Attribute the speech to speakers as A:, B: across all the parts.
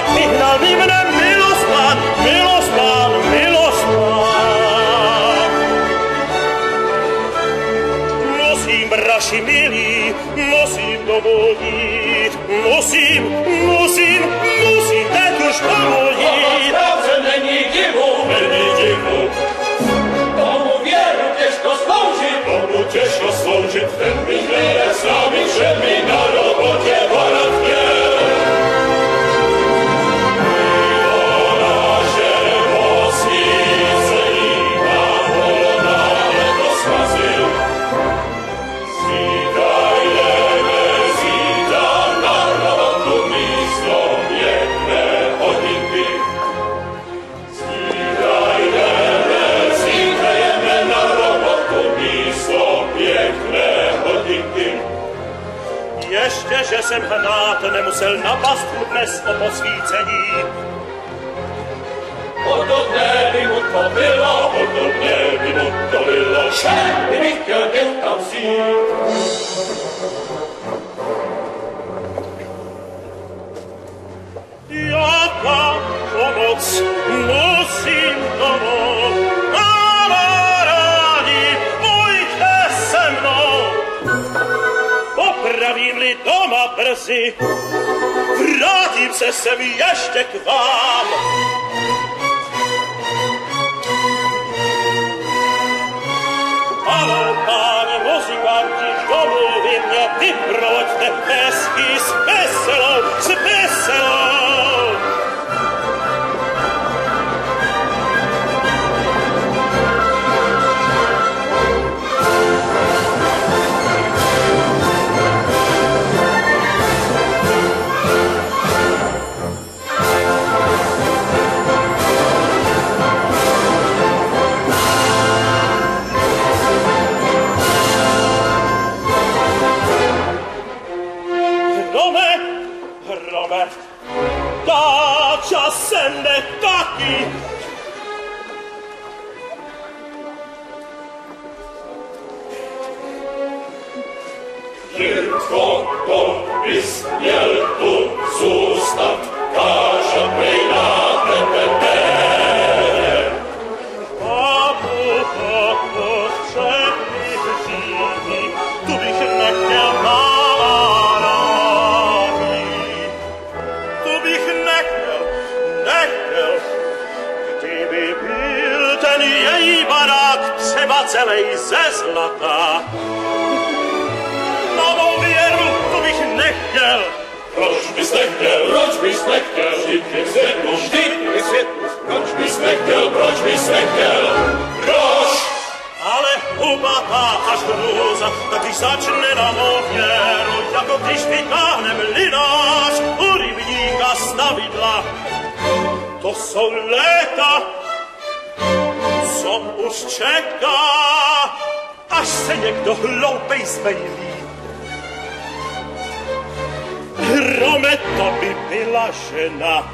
A: vyhnal by mne milostlán, milostlán, milostlán. Musím, braši milí, musím domů jít, musím teď už domů jít.
B: Pravce není divu, tomu věru těžko sloužit, ten mi chvíle s námi, že mi na robotě volat chtěl.
A: Ještě, že jsem hnát nemusel na pastvu dnes o posvícení.
B: Podobné by mu to bylo, že by mi chtěl někam vzít.
A: Jaká pomoc musím domů, ale rádi pojďte se mnou. Popravím-li doma brzy, vrátím se sem ještě k vám. Ano, páni muzikanti, domluví mě, vyprovoďte hezky s veselou, s veselou. Dá časem ne taky.
B: Jirko, to bys měl tu zůstat, káža pejná tebe ne.
A: Babu, chce bych žít, tu bych nechtěl její barák třeba celej ze zlata. Na mou věru to bych nechtěl.
B: Proč bys nechtěl? Vždyť je světlu, proč bys nechtěl? Proč?
A: Ale hubatá až hrůza, tak když začne na mou věru, jako když vytáhne mlynář u rybníka stavidla. To jsou léta, co už čeká, až se někdo hloupej zmejlí. Hrome, to by byla žena.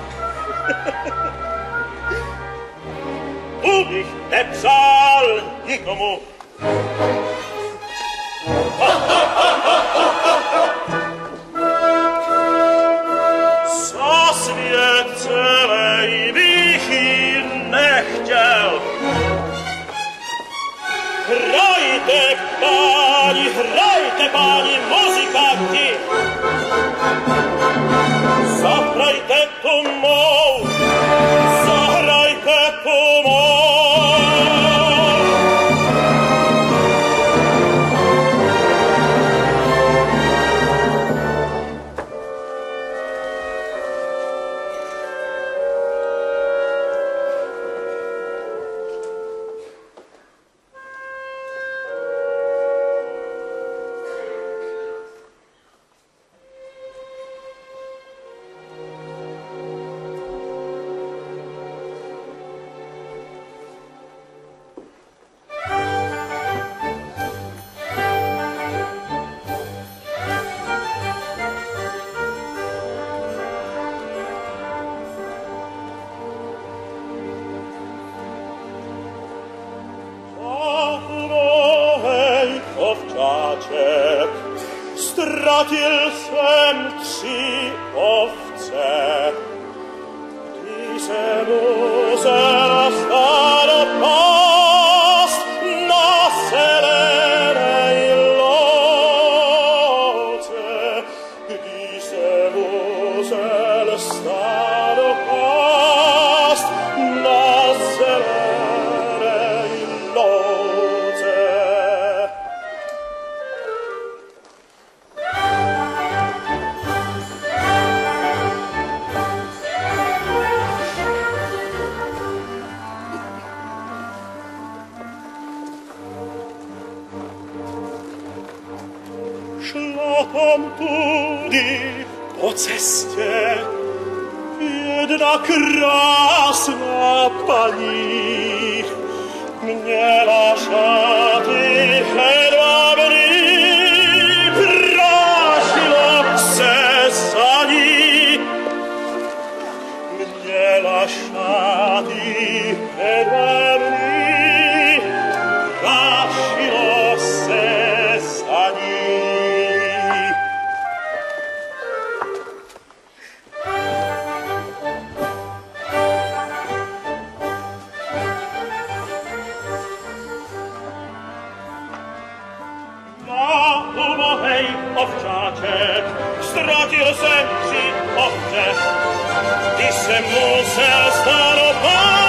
A: Bych nepřál nikomu. Za svět celej bych ji nechtěl. Hrajte, páni muzikanti, zahrajte tu mou, zahrajte tu mou. Ztratil jsem 3 ovce, cestě jedna krásná paní měla šaty hedvábný, prášilo se za ní. Měla šaty hedvábný, prášilo se za ní. Ovčáček, ztratil jsem při ovce, když jsem musel starovat.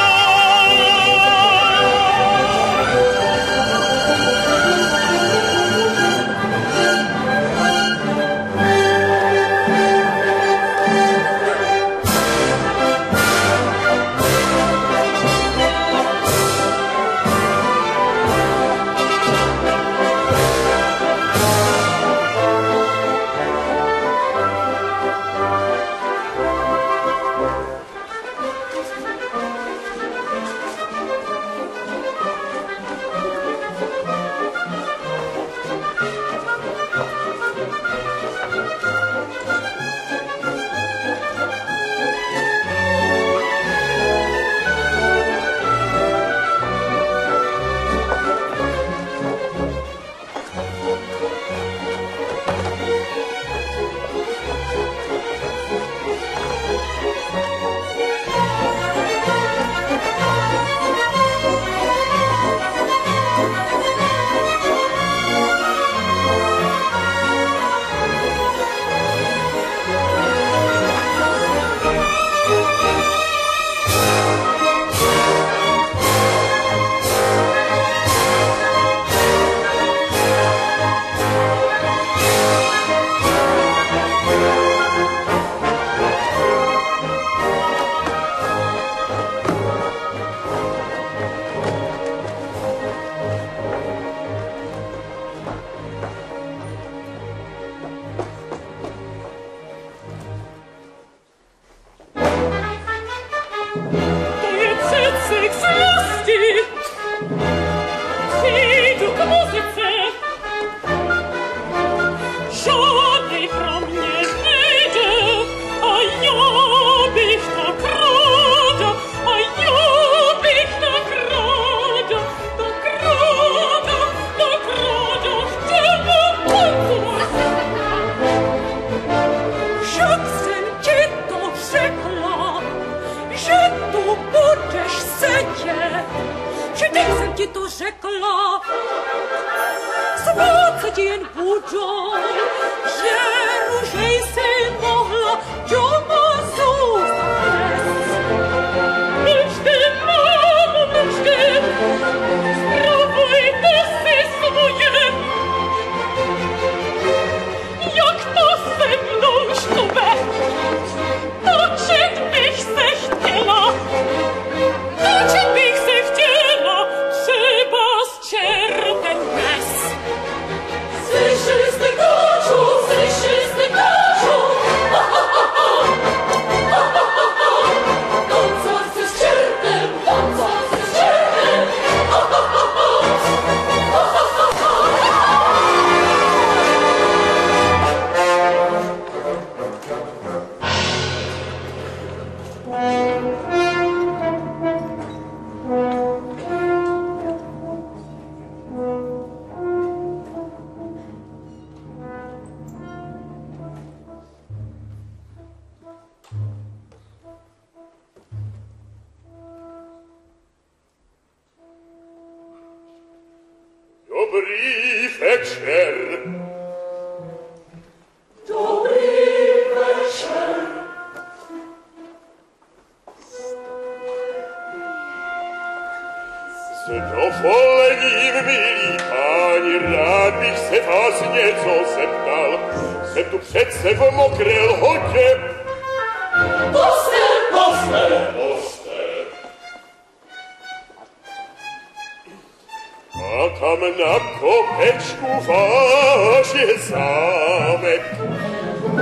B: tam na kopečku váš je zámek.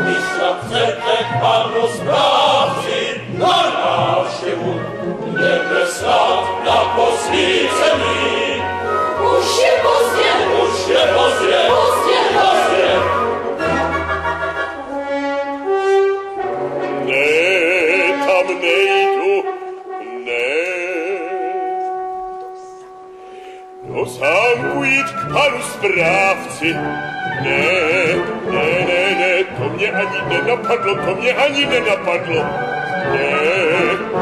B: burmistrza chcete k panu sprawcy na návštevu. Nebesát na poslíce mi. Už je pozdě, pozdě, pozdě.
A: Ne, tam nejdu, ne. Do zámku jít k panu správci. Ne, to mě ani nenapadlo. Ne.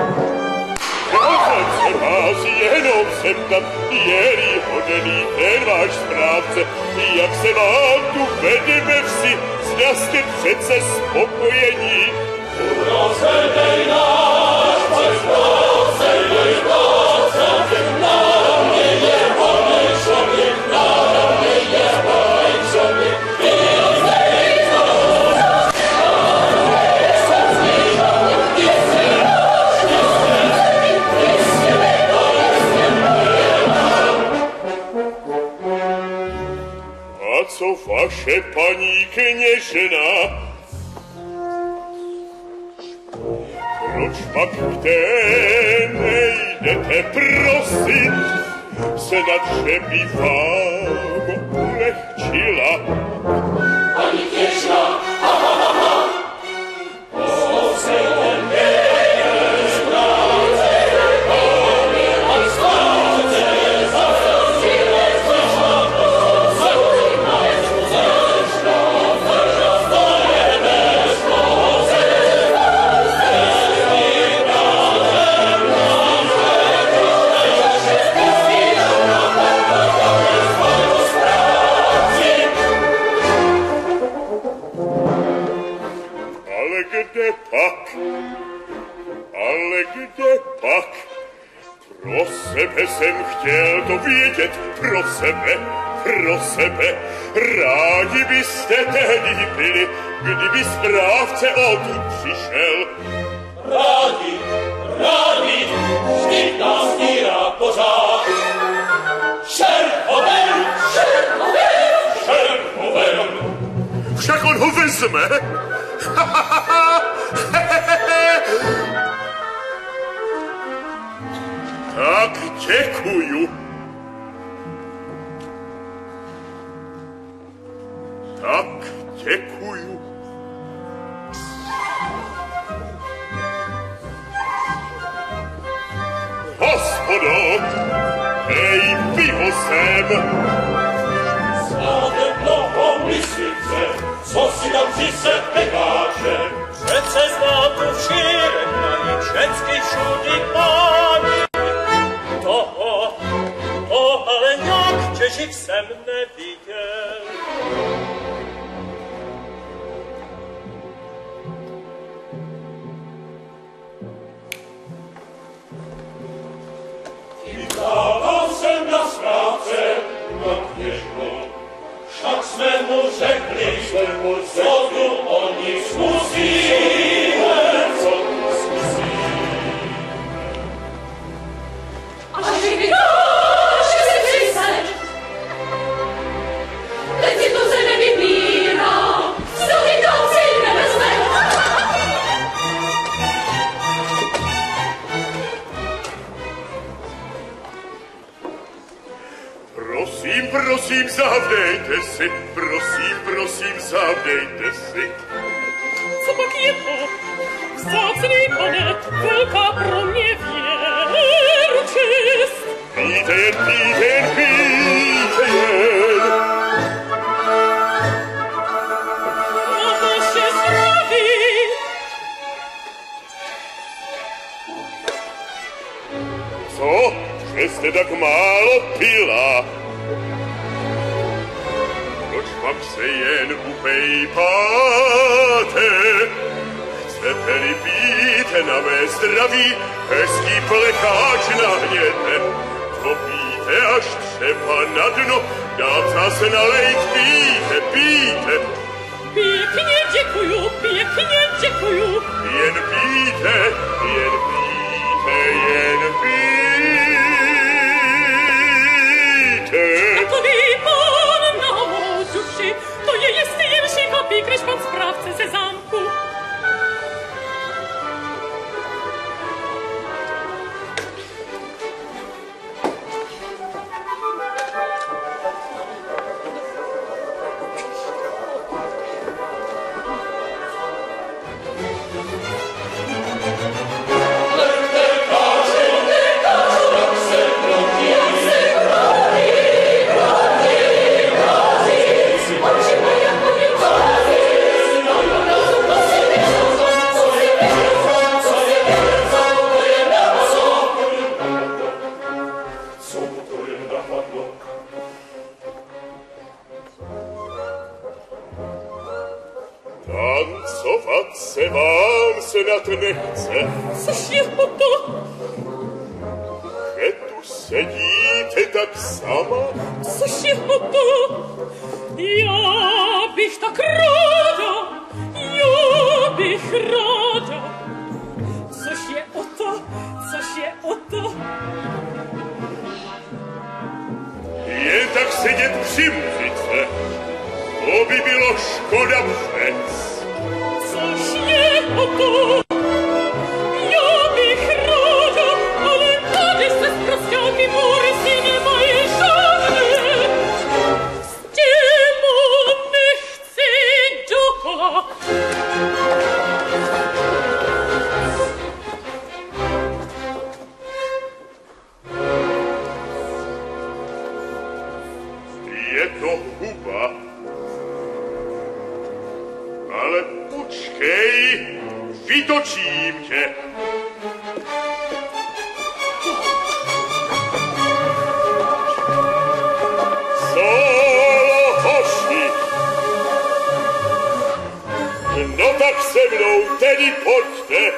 A: Chtěl se vás jenom zeptat, je-li hodený ten váš správce, jak se vám tu vede ve vsi, zda jste přece spokojení.
B: Rozvedej náš, rozvedej náš, na mě je hodný člověk, na mě je hodný člověk.
A: A co vaše paní kněžna? Proč pak k té nejdete prosit? Snad, že by vám ulehčila.
B: Paní kněžna, ha, ha, ha, ha. Poslouchejte mě, správce, a správce,
A: Ale kde pak? Pro sebe jsem chtěl to vědět, pro sebe. Rádi byste tehdy byli, kdyby správce odtud přišel.
B: Rádi, vždyť nás nírá pořád. Šerhoven!
A: Však on ho vezme. Tak děkuju. Hospodo, hej, pivo sem.
B: Znáte dlouho myslice, co si tam při se pekáče.
C: Přece znám tu všírek, mají všecky všudy páni. Toho ale nějak Čeživ jsem neviděl.
B: Dával jsem na správce, na kněžku, však jsme mu řekli, co tu o nich zkusíme, co tu zkusíme.
D: A že vydáš, že si přised, teď si to se nevybírá, stohy tam si nevezme.
A: Prosím, zavdejte si. Prosím, zavdejte si.
C: Co pak je to? Vzácný pane, velká pro mě věru čest.
A: Pijte jen.
C: Na naše zdraví.
A: Co? Že jste tak málo pila? Proč pak se jen upejpáte? Chcete-li pít na mé zdraví, hezký plecháč nahněte. To pijte až třeba na dno, dát zase nalejt, pijte.
C: Pěkně děkuju.
A: Jen pijte.
C: Takový pán na mou duši, to je jestli jen šikapí, když pan správce se zám
A: nechce.
C: Což je o to?
A: Že tu sedíte tak sama?
C: Což je o to? Já bych tak ráda, já bych ráda. Což je o to? Což je o to?
A: Jen tak sedět při muzice, to by bylo škoda přec.
C: Což je o to? Já bych ráda, ale tady se s prosťáky mory si nemají žádné. S těma nechci dokola.
A: Je to huba. Ale počkej, vytočím tě. Solo, hoši. No tak se mnou tedy pojďte.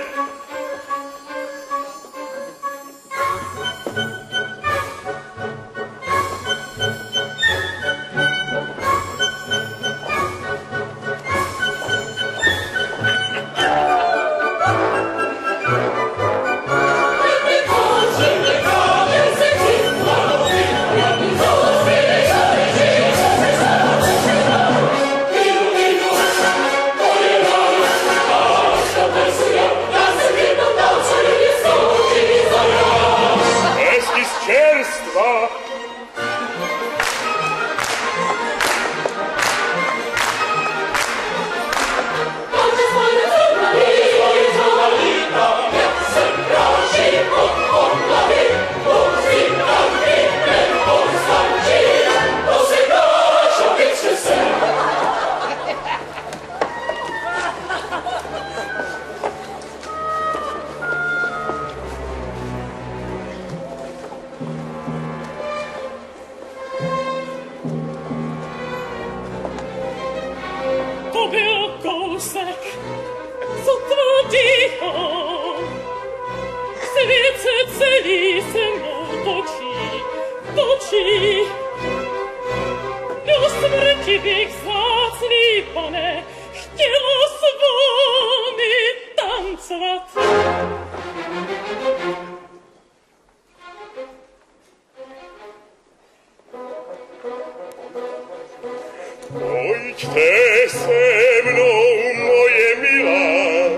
A: Pojďte se mnou, moje milá,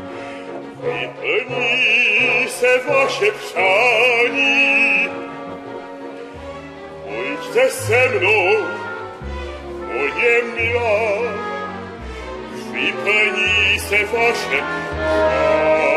A: vyplní se vaše přání. Pojďte se mnou, moje milá, vyplní se vaše přání.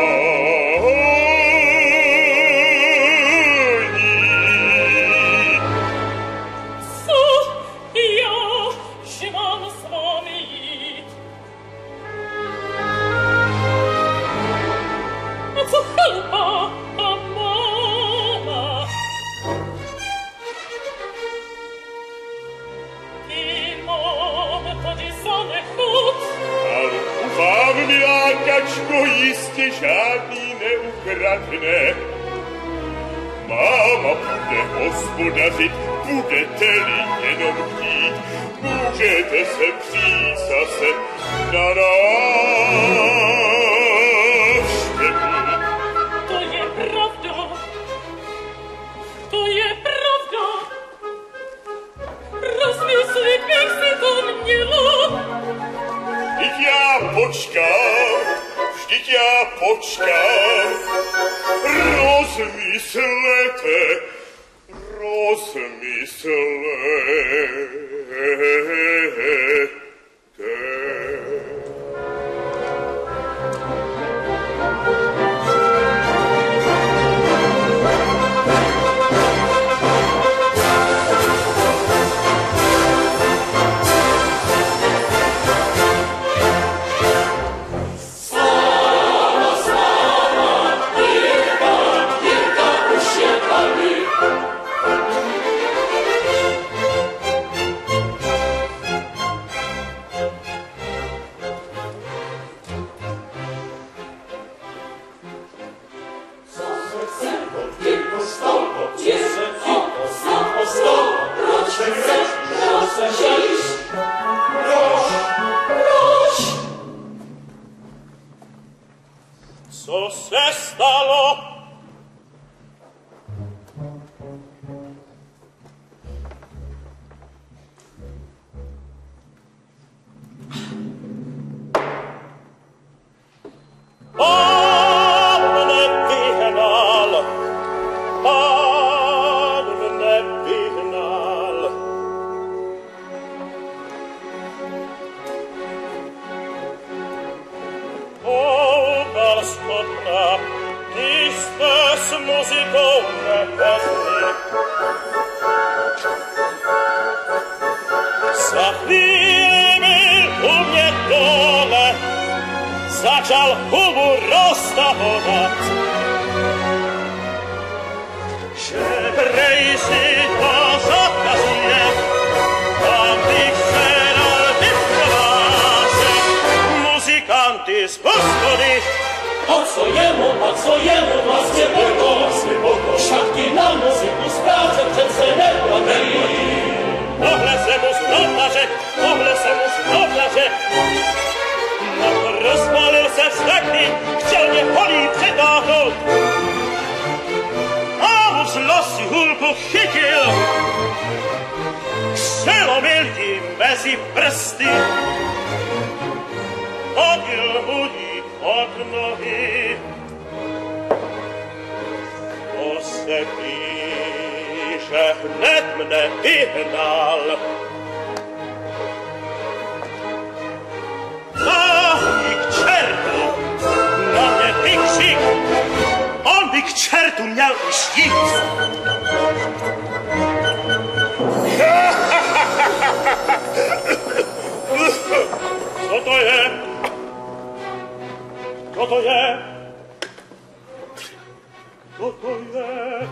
A: Vám, milá kačko, jistě žádný neukradne. Máma bude hospodařit, budete-li jenom chtít, můžete se přijít zase na návštěvu.
C: To je pravda, to je pravda. Rozmyslit bych si to měla.
A: Vždyť já počkám, rozmyslete.
B: tylko stąd, jeszcze tylko stąd, proć chcesz, iść, proś.
A: Co se stało? Zaczął humor rozstawować. Żebrejszy to zakazuje, tamtych szeral wyprowadza. Muzykanty z gospody.
B: Po co jemu własnie boko, siatki na muzyku sprawdzę przed celebrami.
A: Ohle se mu znów narzekł, rozpalil se wstekli, chciał mnie holi przytahnąć. A mu z losu hulku chytil, przelomil im mezi prsty. Ogiel mu i od nogi, o se píše, hned mne vyhnal. On by k čertu měl už jít. Co to je? Co to je? Co to je?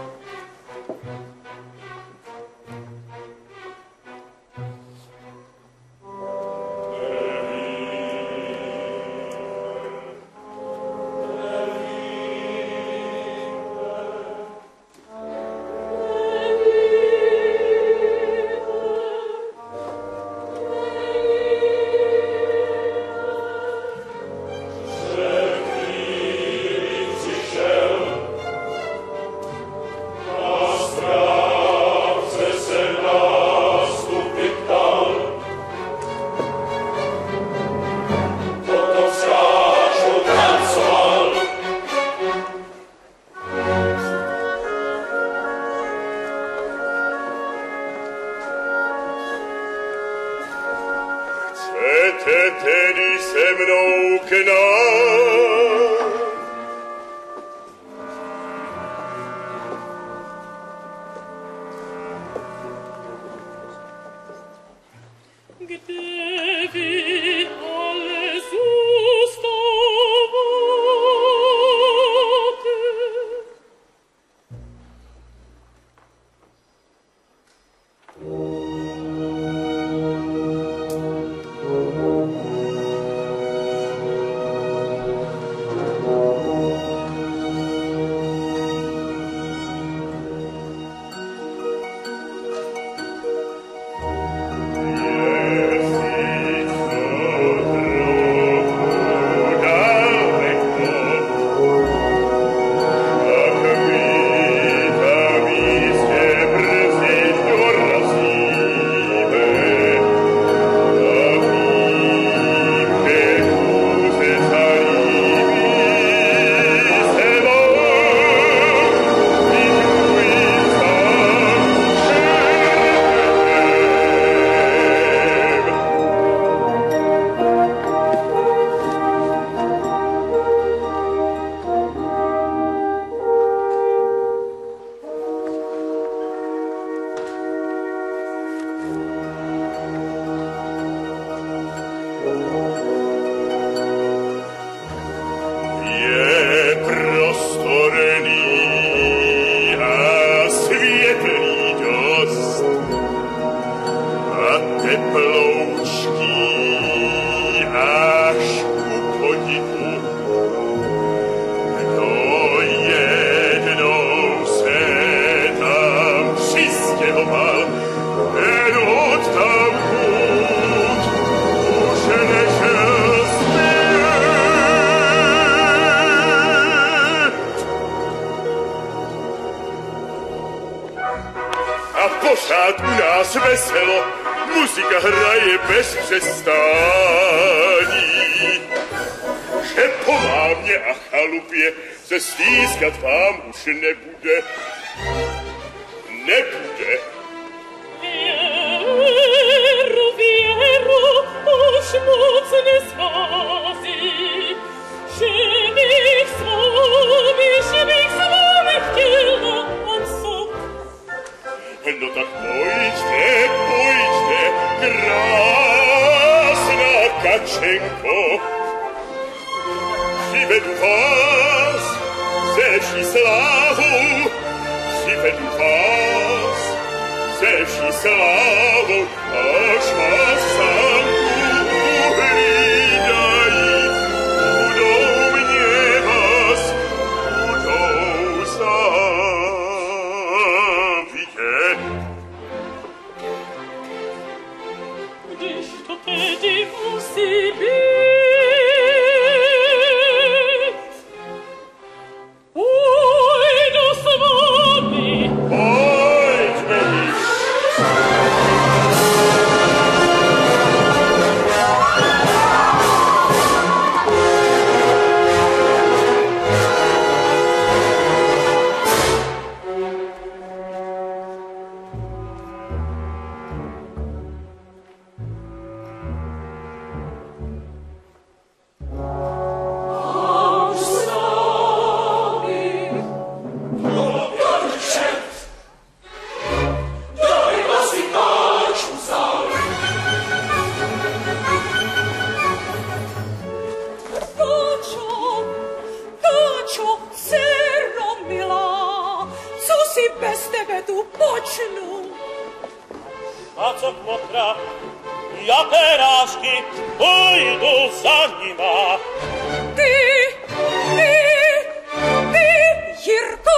A: tedy se mnou k nám.
C: Kde vy ale zůstáváte?
A: Yes, Pořád u nás veselo, muzika hraje bez přestání. Že po mámě a chalupě se stýskat vám už nebude. Nebude.
C: Věru, už moc neschází. Že bych s vámi chtěla tancovat.
A: No tak pojďte, krásná Kačenko. Přivedu vás ze vší slávou, přivedu vás ze vší slávou, až vás sám uhlídají, budou mě vás, budou závidět.
C: Když to tedy musí být, půjdu s vámi.
A: Pojďme již.
C: Káčo, dcero milá, co si bez tebe tu počnu?
B: A co kmotra, jakerášky, půjdu za nima.
C: Ty, Jirko!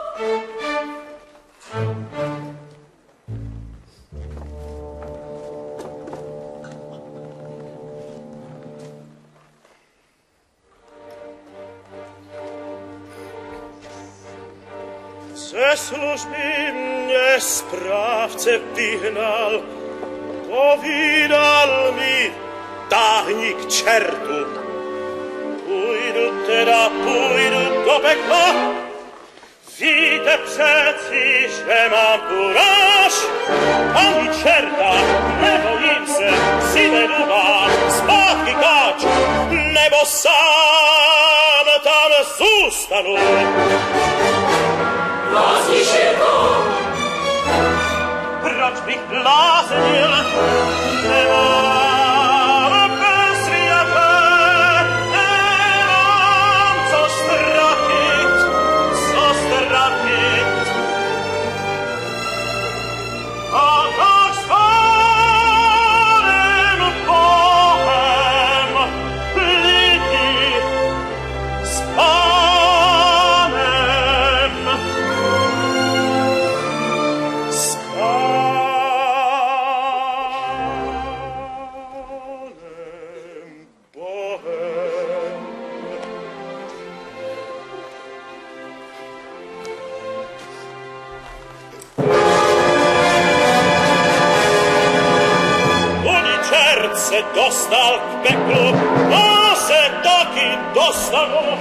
B: Ze služby mě správce vyhnal, povídal mi, táhni k čertu. Půjdu do pekla, víte přeci, že mám kuráž. Ani čerta, nebojím se, přivedu vám zpátky Káču, nebo sám tam zůstanu.
D: Blázni Jirko!
B: Proč bych bláznil? Nemám bez větve, nemám co ztratit. A tak s Pánem Bohem lidi, s Pánem Bohem. Uničert se dostal k peklu, a se taky dostanu.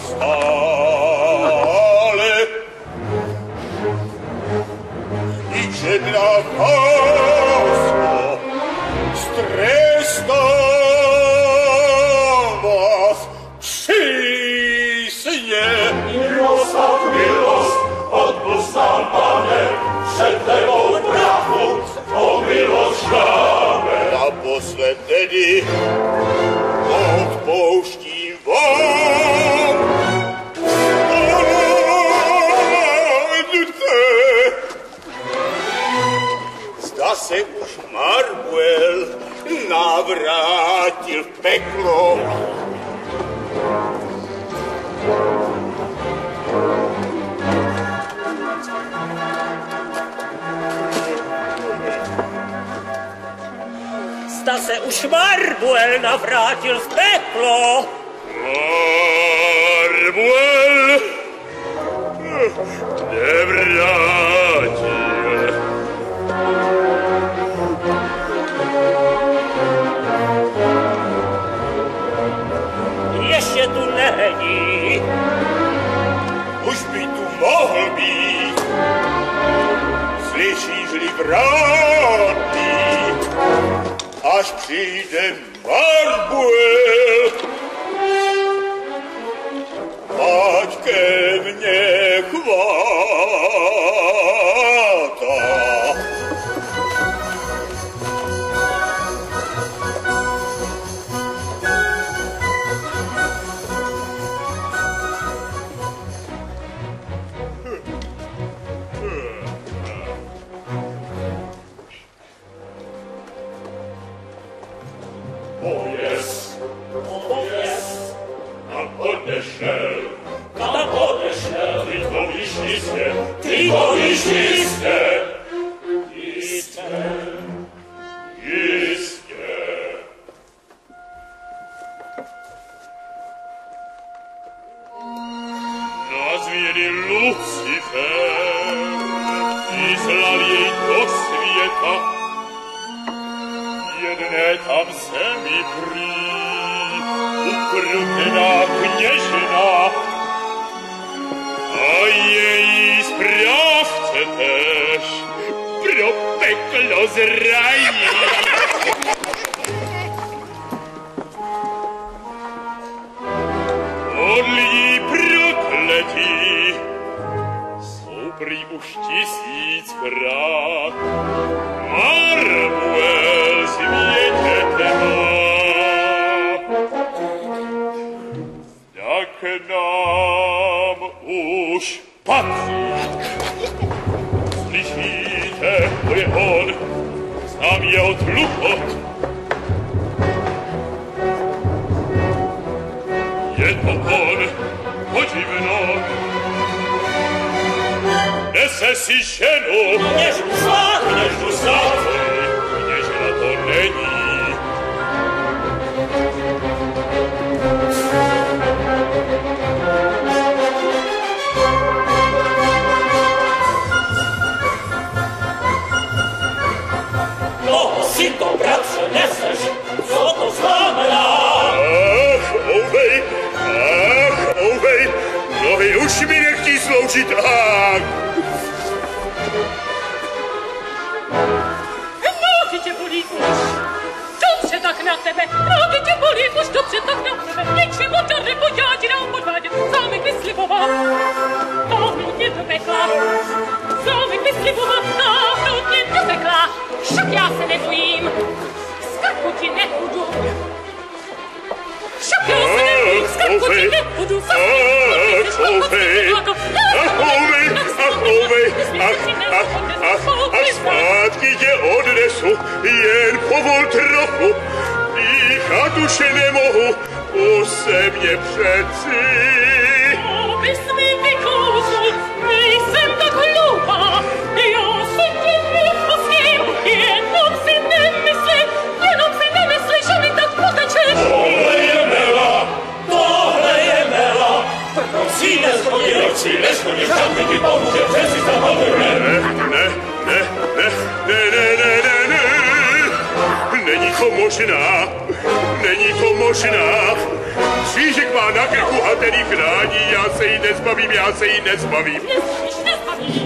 A: stále. Idzie dla was strestam was przysnie.
B: Miłość, odpust nam, Panie, przed Tebą prawu, o miłość damy.
A: Naposled tedy odpuštím vám. Zdá se už Marbuel navrátil v peklo.
C: Zda se už Marbuel navrátil v peklo.
A: Marbuel nevrátil.
C: Ještě tu není.
A: Už by tu mohl být. Slyšíš-li vrátí, až přijde Marbuel, ať ke mně chvátá.
B: Tam odešel, ty to víš jistě, ty to víš jistě. Jistě.
A: Nazvěný Lucifer vyslal jej do světa. Jedné tam se mi prý ukrutná kněžina a její správce tež pro peklo zrají. Od lidí prokletí jsou prý už 1000krát. Marbuel světěte má. K nám už patří. Slyšíte, to je on, znám jeho tlupot. Je to on, podivno. Nese si ženu,
C: Kněžnu slát,
A: kněžnu slát, kněžna to není.
C: si to, bratře, neseš, co to znamená?
A: Ach, ouvej, nohy už mi nechtí sloužit, ach.
C: Nohy tě bolí už, dobře tak na tebe, nohy tě bolí už, dobře tak na tebe, ničemu to nepodá ti nám podvádět, zámek vysliboval, táhnout mě do pekla, zámek vysliboval, táhnout mě do pekla, však já se nebojím, skrku ti nebudu. Však já se nebojím, skrku ti nebudu,
A: a zpátky tě odnesu, jen povol trochu, dýchat už nemohu, ose mě přeci.
C: Abys mi vykouzl, nejsem tak hloupá, já se ti neposním, jenom si nemysli, že mi tak potečeš.
B: Tohle je mela, prosí, neschodí, však mi ti pomůže, přeci se pamatujeme.
A: Ne, není to možná, křížek má na krku a ten jí chrání. Já se jí nezbavím, já se jí nezbavím.
C: Nezbavíš.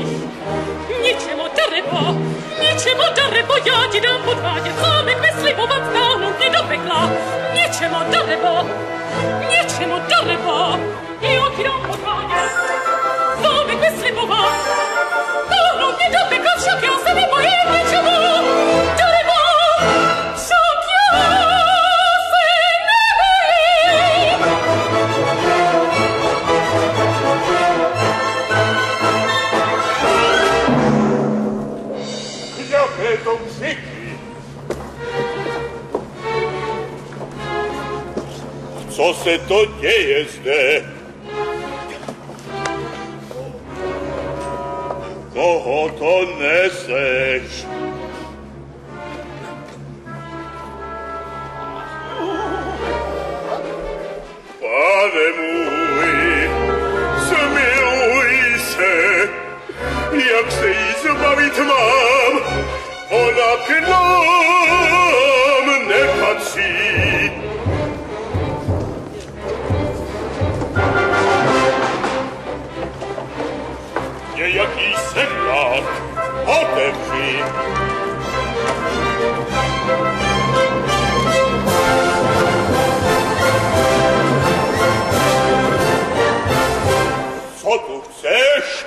C: Ničemu darebo, já ti dám podvádět. Zámek vyslibovat, táhnout mě do pekla. Ničemu darebo, já ti dám podvádět. Zámek vyslibovat, táhnout mě do pekla. Však já se nebojím ničemu darebo, však já se nebojím.
A: Jaké to křiky? Co se to děje zde? Koho to neseš? Pane můj, smiluj se, jak se jí zbavit mám, ona k nám nepatří. Nějaký sedlák, otevři. Co tu chceš?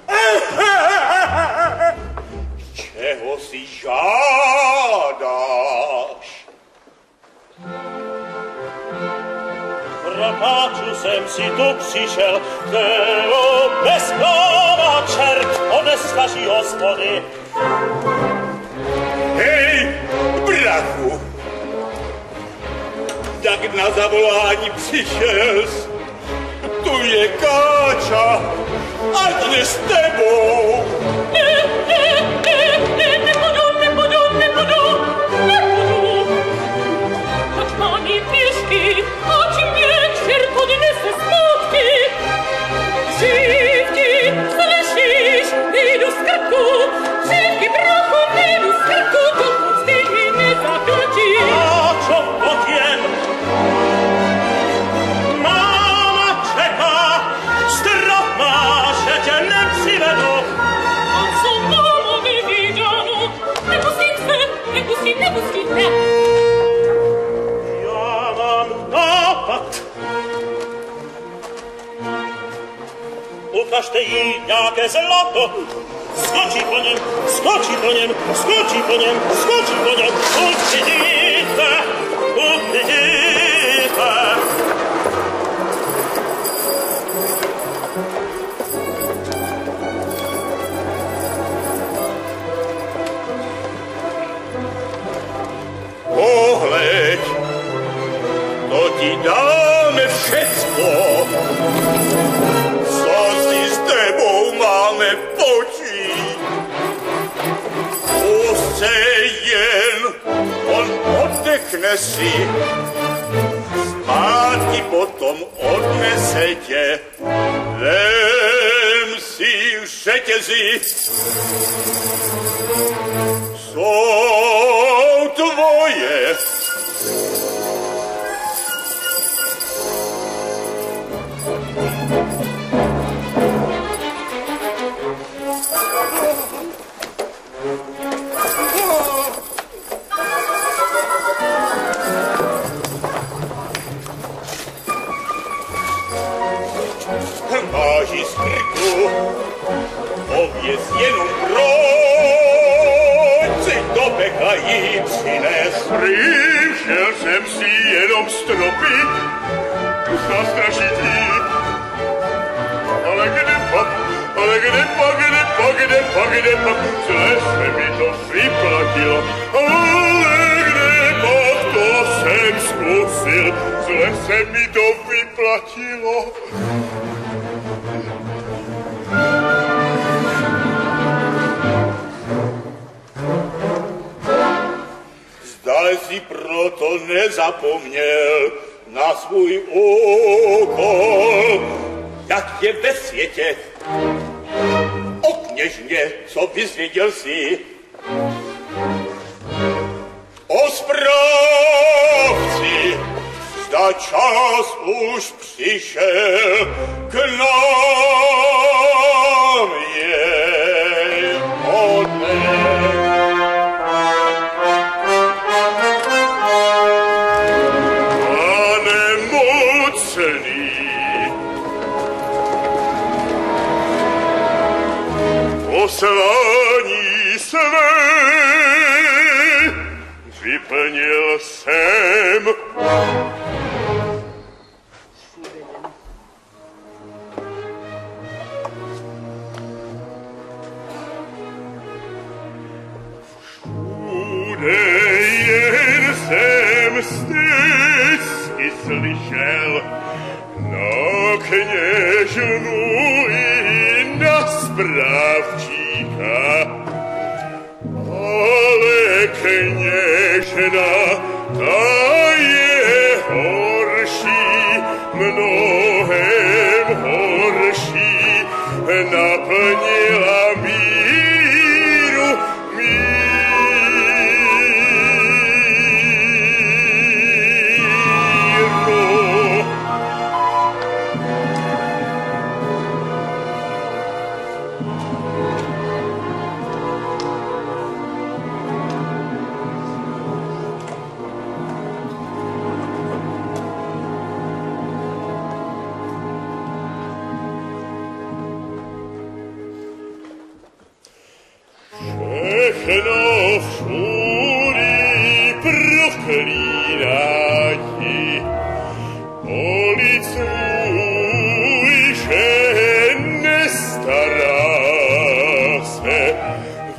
A: Čeho si žádáš?
B: Prokáču jsem si tu přišel, kterou bez práva čert odestaží hospody.
A: Hej, brachu, tak na zavolání přišels. Tu je Káča, ať jde s tebou.
C: Nebudu. Ať má mít pěšky, ať mě čert odnese zpátky. Žívky, slyšíš, nejdu z krku, žívky brachu, nejdu z krku, dokud stejky nezakrčí.
B: Káčo, pojď jen. Máma čeká, strach má, že tě nepřivedu.
C: A co mámo nevídáno, nepustím, ne.
B: Já mám nápad. Ukažte jí nějaké zlato. Skočí po něm. Uvidíte.
A: Pohleď, to ti dáme všecko, co si s tebou máme počít. Pust se jen, on oddechne si, zpátky potom odnese tě. Vem si řetězy, jsou tvoje. Máš jí z krku, pověz jenom proč si do pekla jí přines. Přišel jsem si jenom stropit, zastrašit jí. Ale kde pak, zle se mi to vyplatilo. Ale kde pak, to jsem zkusil, zle se mi to vyplatilo. Zdali si proto nezapomněl na svůj úkol, jak je ve světě. O kněžně, co vyzvěděl si, o správci, zda a čas už přišel k nám je odnes. Pane mocný, poslání své vyplnil jsem. Všude jen jsem stesky slyšel na kněžnu i na správčíka. Ale kněžna, ta je horší, mnohem horší, naplnila míru všechno všudy proklínají, policuj, že nestará se v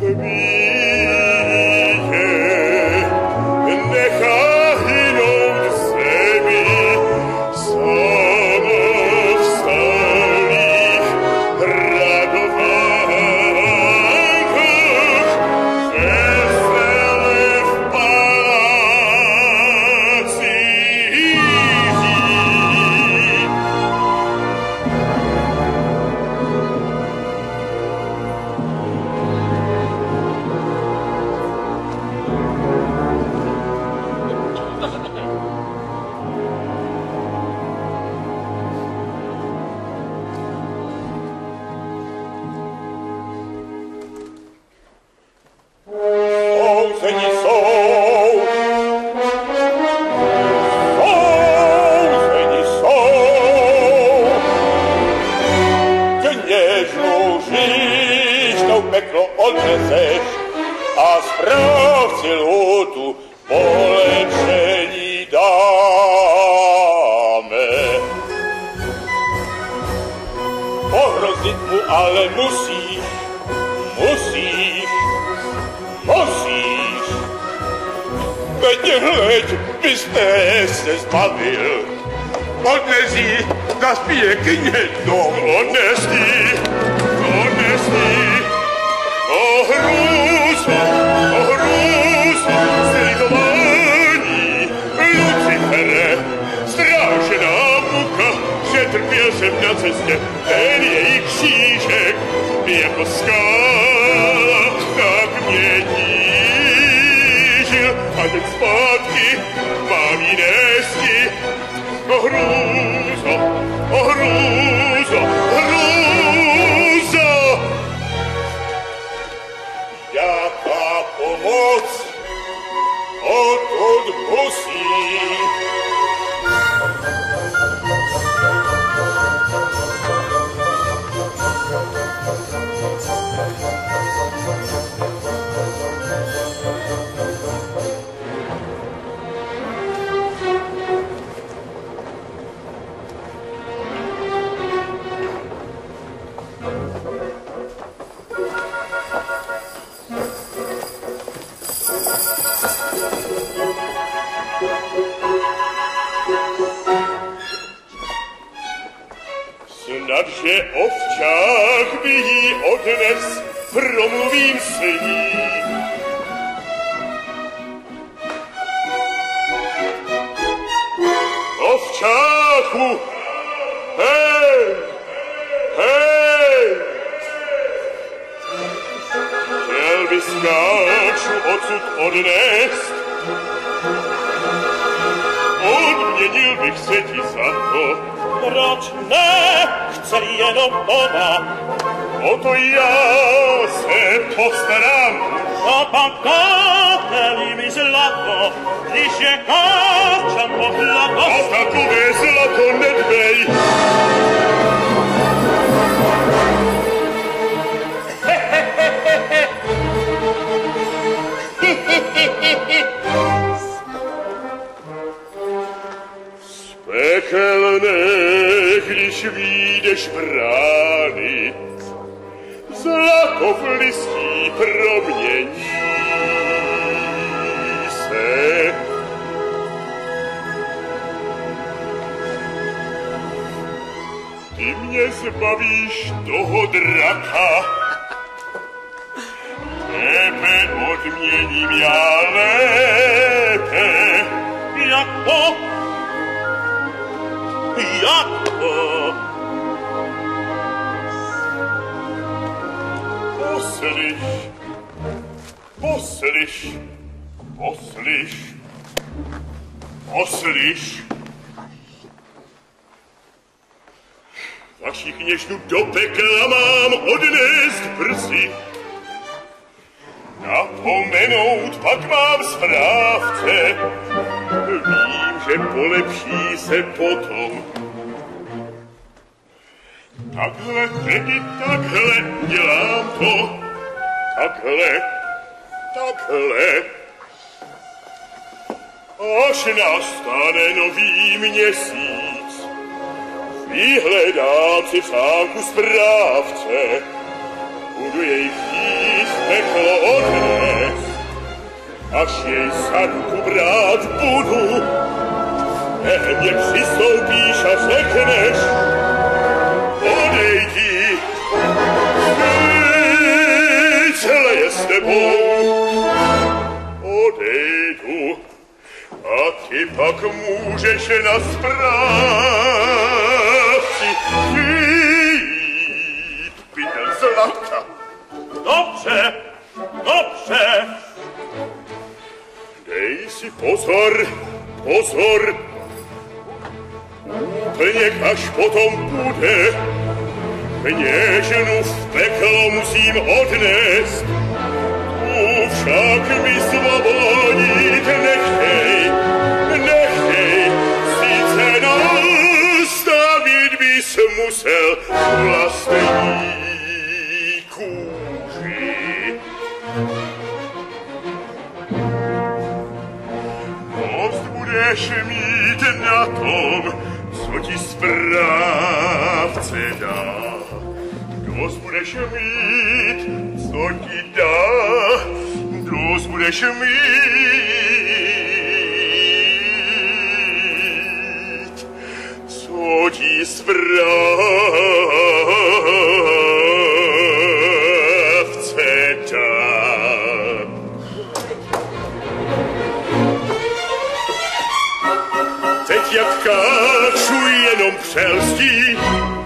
A: bídě, nechá hynout zemi samovstalých radovánkách, vesele v palácích žít. Souzeni jsou, kněžnu říšnou peklo odneseš a správci lhůtu polečení dáme. Pohrozit mu ale musíš, veď hleď, byste se zbavil. Odnes jí, zaspíje kněžnou. Odnes jí. O hrůzo, slitování, Lucifere, strážená muka, že trpěl jsem na cestě, ten její křížek, jako skála, tak mě tížil, a teď zpátky mám jí nesti. O hrůzo, jaká pomoc odtud musí. Snadže ovčák by jí odnes promluvím s ní. Ovčáku, hej! Chtěl by skáču odsud odnést, odměnil by bych se ti za to.
B: Proč ne? Chce jenom ona.
A: O to já se postarám.
B: A pak dáte-li mi zlato, když je káča mohla
A: A takové zlato nedbej. Pekelné, když vyjdeš brány, zlato v listí promění se. Ty mě zbavíš toho draka, tebe odměním já lépe.
B: Jak to? Jak to?
A: Poslyš, poslyš, poslyš, poslyš. Vaši kněžnu do pekla mám odnést brzy. Napomenout pak mám správce. Vím, že polepší se potom. Takhle, tedy takhle, dělám to. Takhle, takhle. Až nastane nový měsíc, vyhledám si v sánku správce. Budu jej chtít peklo odnést, až jej za ruku brát budu. Mě přistoupíš a řekneš, odejdi, celé je s tebou. Odejdu a ty pak můžeš na správci žít pytel zlata.
B: Dobře, dobře.
A: Dej si pozor, pozor, úplně až potom bude. Kněžnu v peklo musím odnést, tu však mi svobodit nechej, nechej, sice nastavit bys musel vlastní kůži. Dost budeš mít na tom, co ti správce dá. Dost budeš mít, co ti dá. Dost budeš mít, co ti správce dá. Teď jak káču jenom přelstí,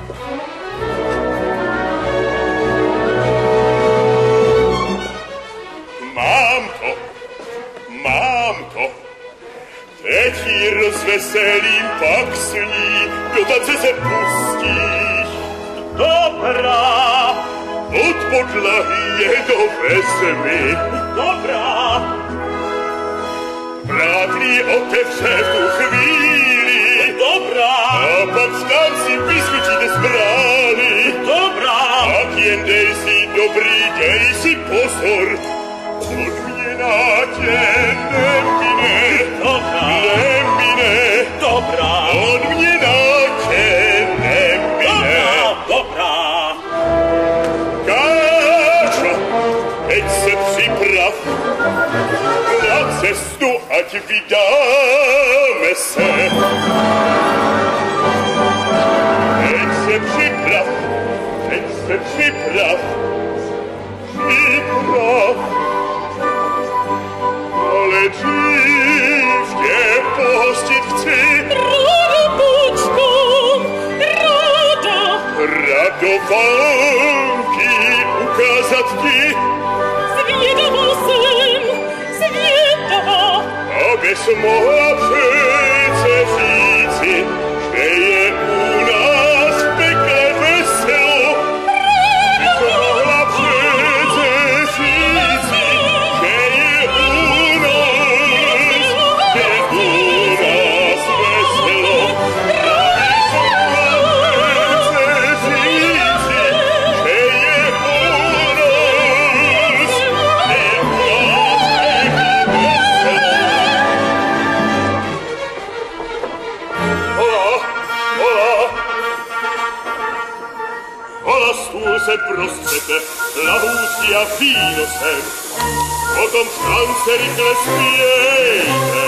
A: mám to. Teď ji rozveselím, pak s ní do tance se pustíš.
B: Dobrá,
A: Od podlahy je dovezmi.
B: dobrá,
A: Vrátný otevře v tu chvíli.
B: dobrá,
A: A pak tam si vyskočíte z brány.
B: dobrá.
A: Tak jen dej si dobrý, dej si pozor. Odměna tě nemine.
B: Dobrá.
A: Nemine.
B: Dobrá,
A: Odměna tě nemine.
B: dobrá.
A: Káčo, teď se připrav na cestu, ať vydáme se. Teď se připrav, teď se připrav, připrav. Ale dřív tě pohostit chci.
C: Ráda počkám, ráda.
A: Radovanky ukázat ti,
C: Zvědavá jsem, zvědavá.
A: abys mohla přece říci. na víno sem, potom v tance rychle spějte.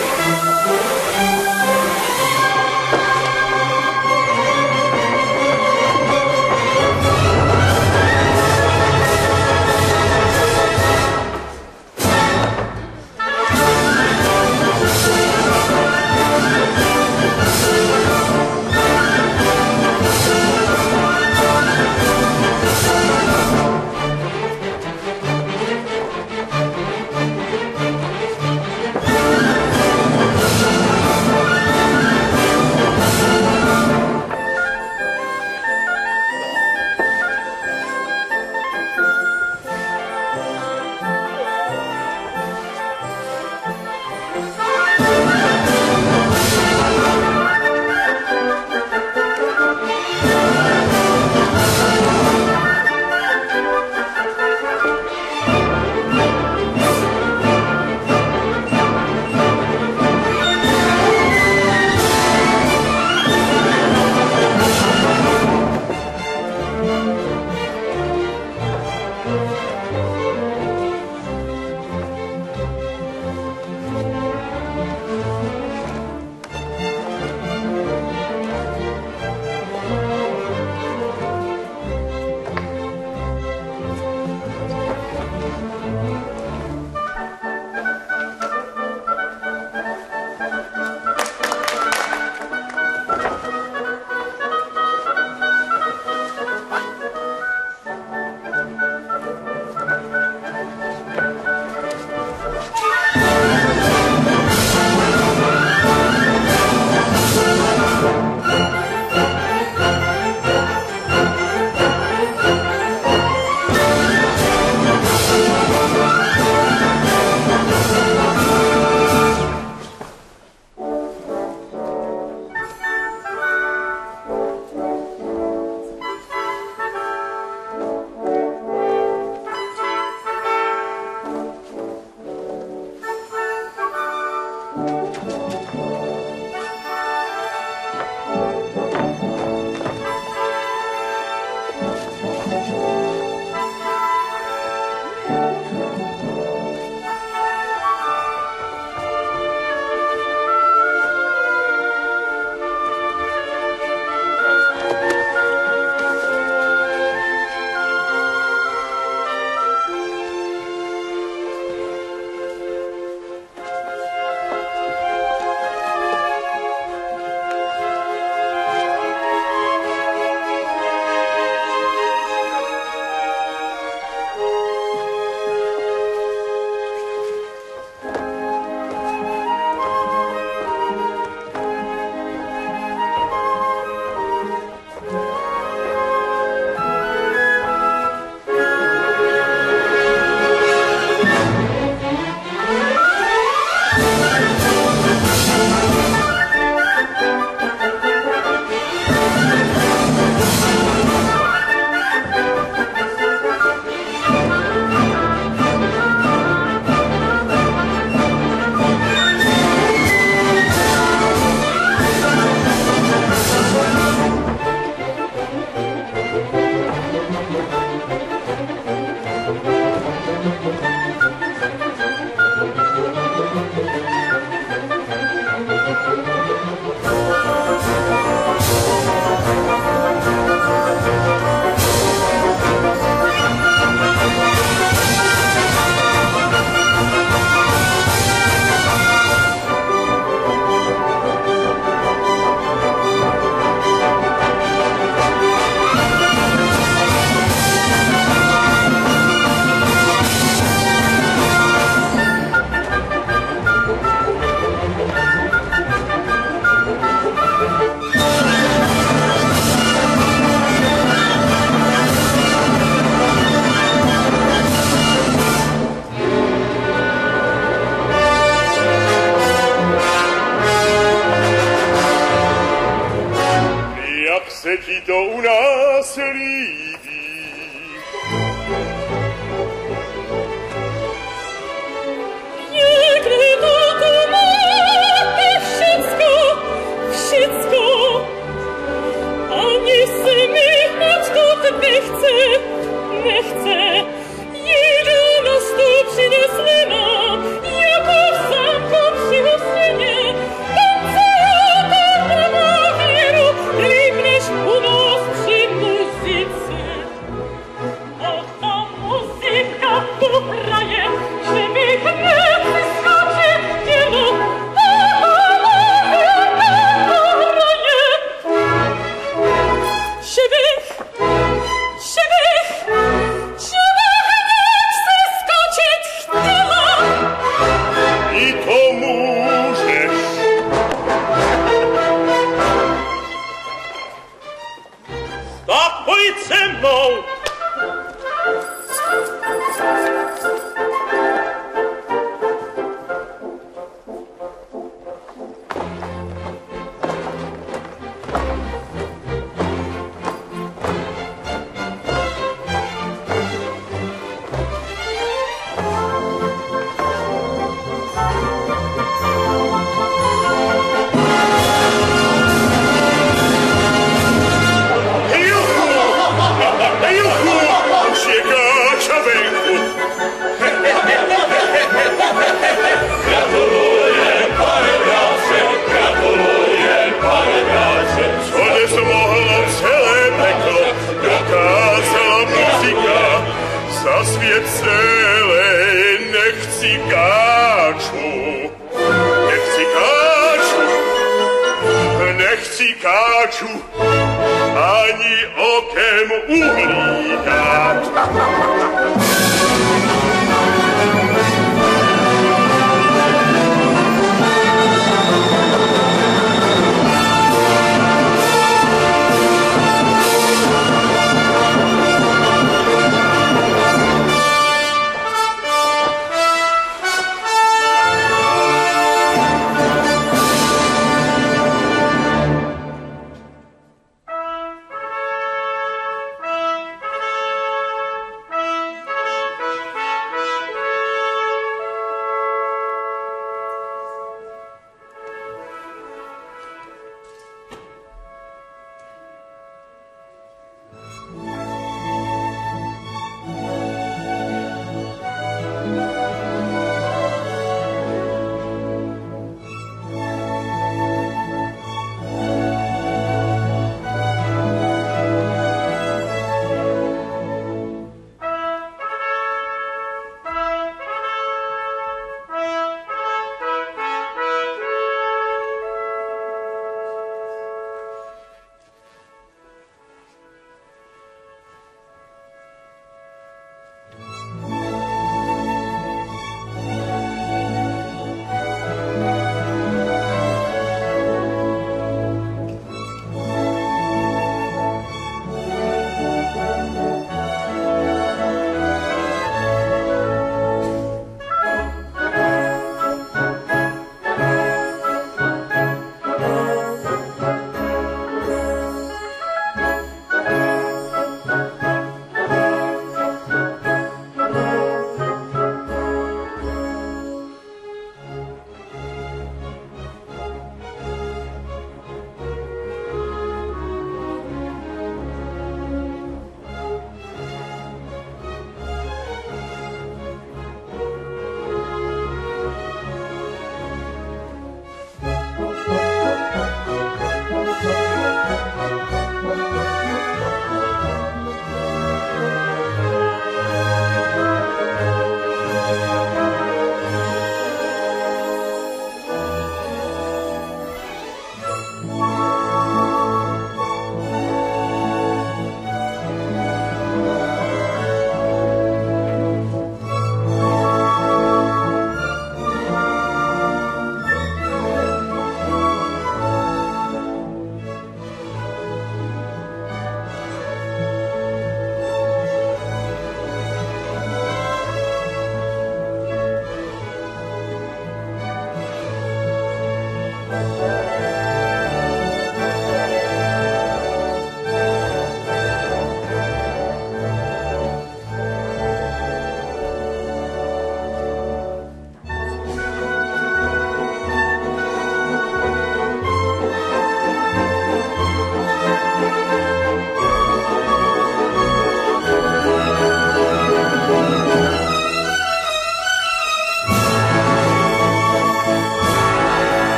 A: se ti to u nás líbí.
C: Někdy to máte všecko, všecko, ani se mi odtud nechce, nechce.
A: skáču, ani okem uhlídať.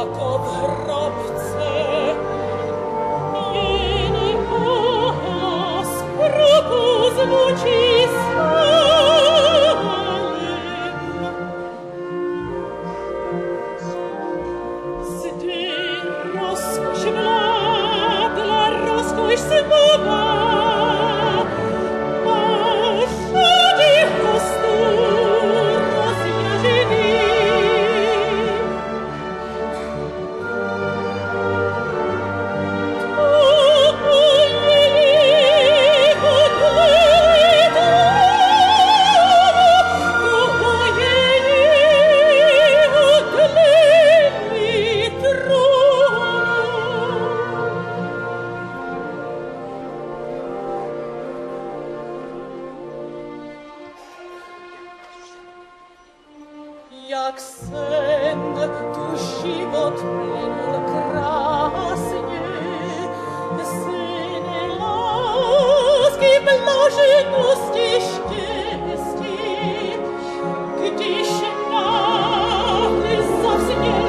C: Jak sen tu život plynul krásně, syny lásky, blaženosti, štěstí, když náhle zavzněl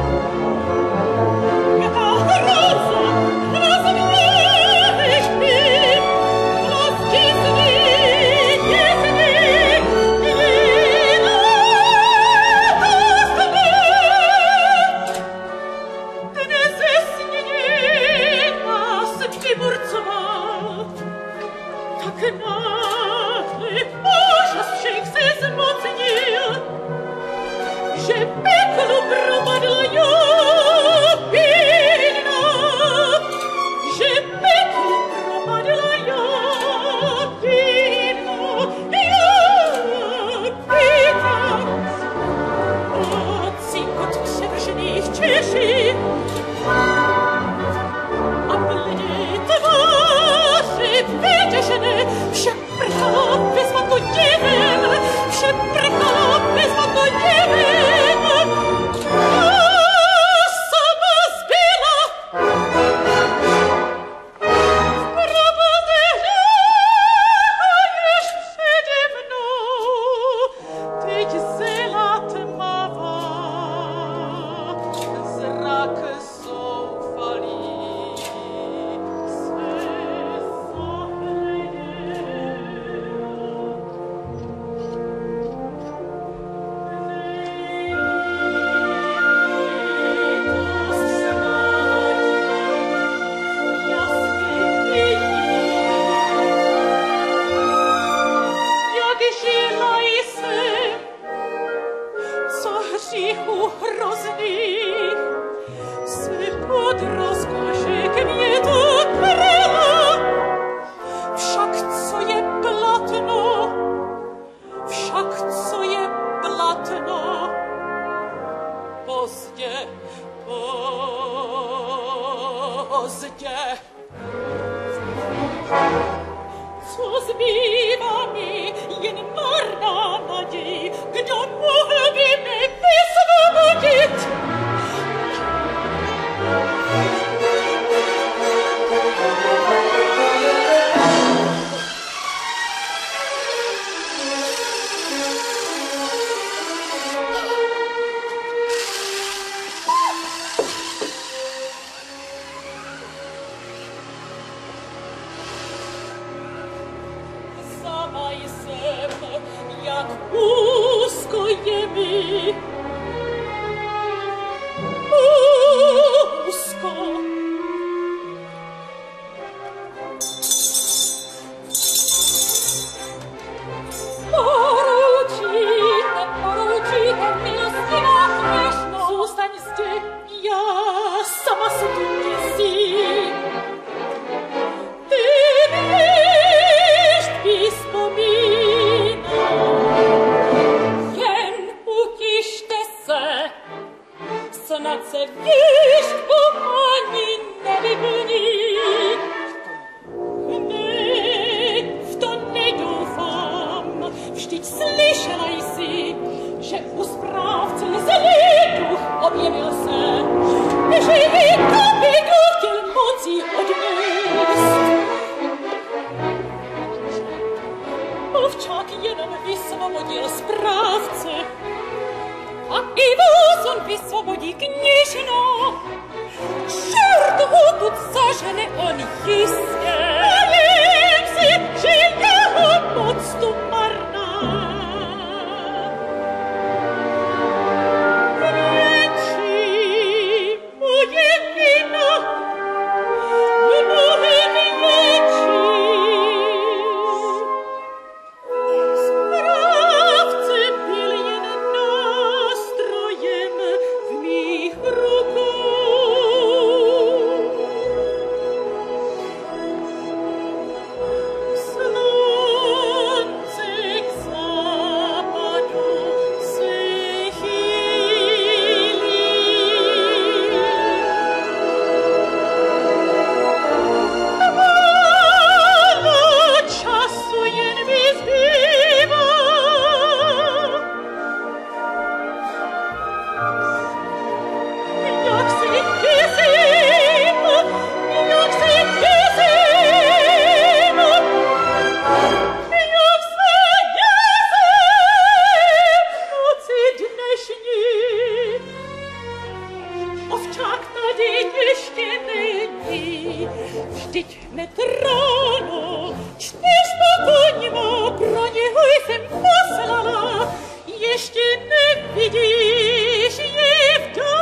C: jaká hroza, hlas věčný, hlas děsný, děsný, tak náhle úžas všech se zmocnil, že peklo propadla Jopina, že peklo propadla Jopina, Jopina. Od cinkot przevržených Češí a bledé tváře vyděšené, vše prchalo bezvadno divem, vše prchalo bezvadno divem. A sama zbyla v probudech jdeš přede mnou, teď zela tmavá, zrak zoufalý. Hříchu hrozných se pod rozkošek mě to kryla. Však co je platno, však co je platno, pozdě, pozdě. Co zbývá mi, jen marná naděj, kdo mohl by mě vysvobodit? Sama jsem, jak úzko je mi, úzko. Poručíte, milostivá kněžno, zůstaň zde, já sama se tu děsím. Ty víš vzpomínám, jen utište se, snad se výšku ani nevyplní. Ne, v to nedoufám, vždyť slyšela jsi, že u správce zlý duch objevil se, že by Kupidu chtěl moci odnést. Ovčák jenom vysvobodil správce a i vůzu высвободи, княжна! Черт будут сажены он есть! Боимся, жилья мосту марна! Врачи, моє вино, многие врачи! Sprawcy pilien nastrojem w mych rukach. Słońce k zapadu se chyli. Mało czasu jen wyzbywa. Jak se kysym, jak se kysym, jak se kysym, nocy dneśni. Owczak na dzieciężkie dni, wždyť hned ráno, čtyř pokoní má pro něho jsem poslala, ještě nevidíš je vdále.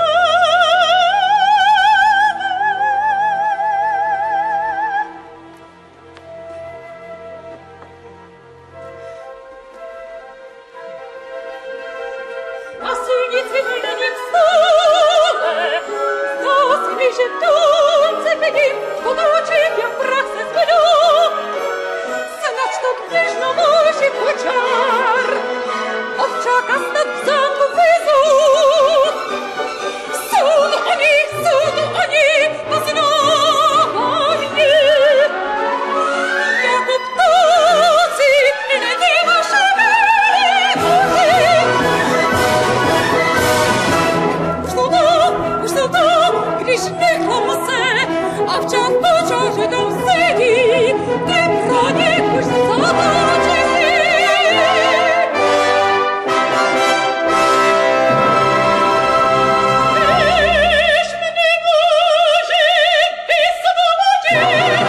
C: Na silnici není vstale, zás když tunce vidím, potočit jak prach se zvedou. Snač to kněžno může počár, ovčáka snad v zámku vyzou. Jsou to oni a známí. Jako ptáci nevidí vaše oči. Už jsou to, když nechom se, a včas počal, že tam sedí, ty pro ně už zatáčí. Když mě může vysvobodit,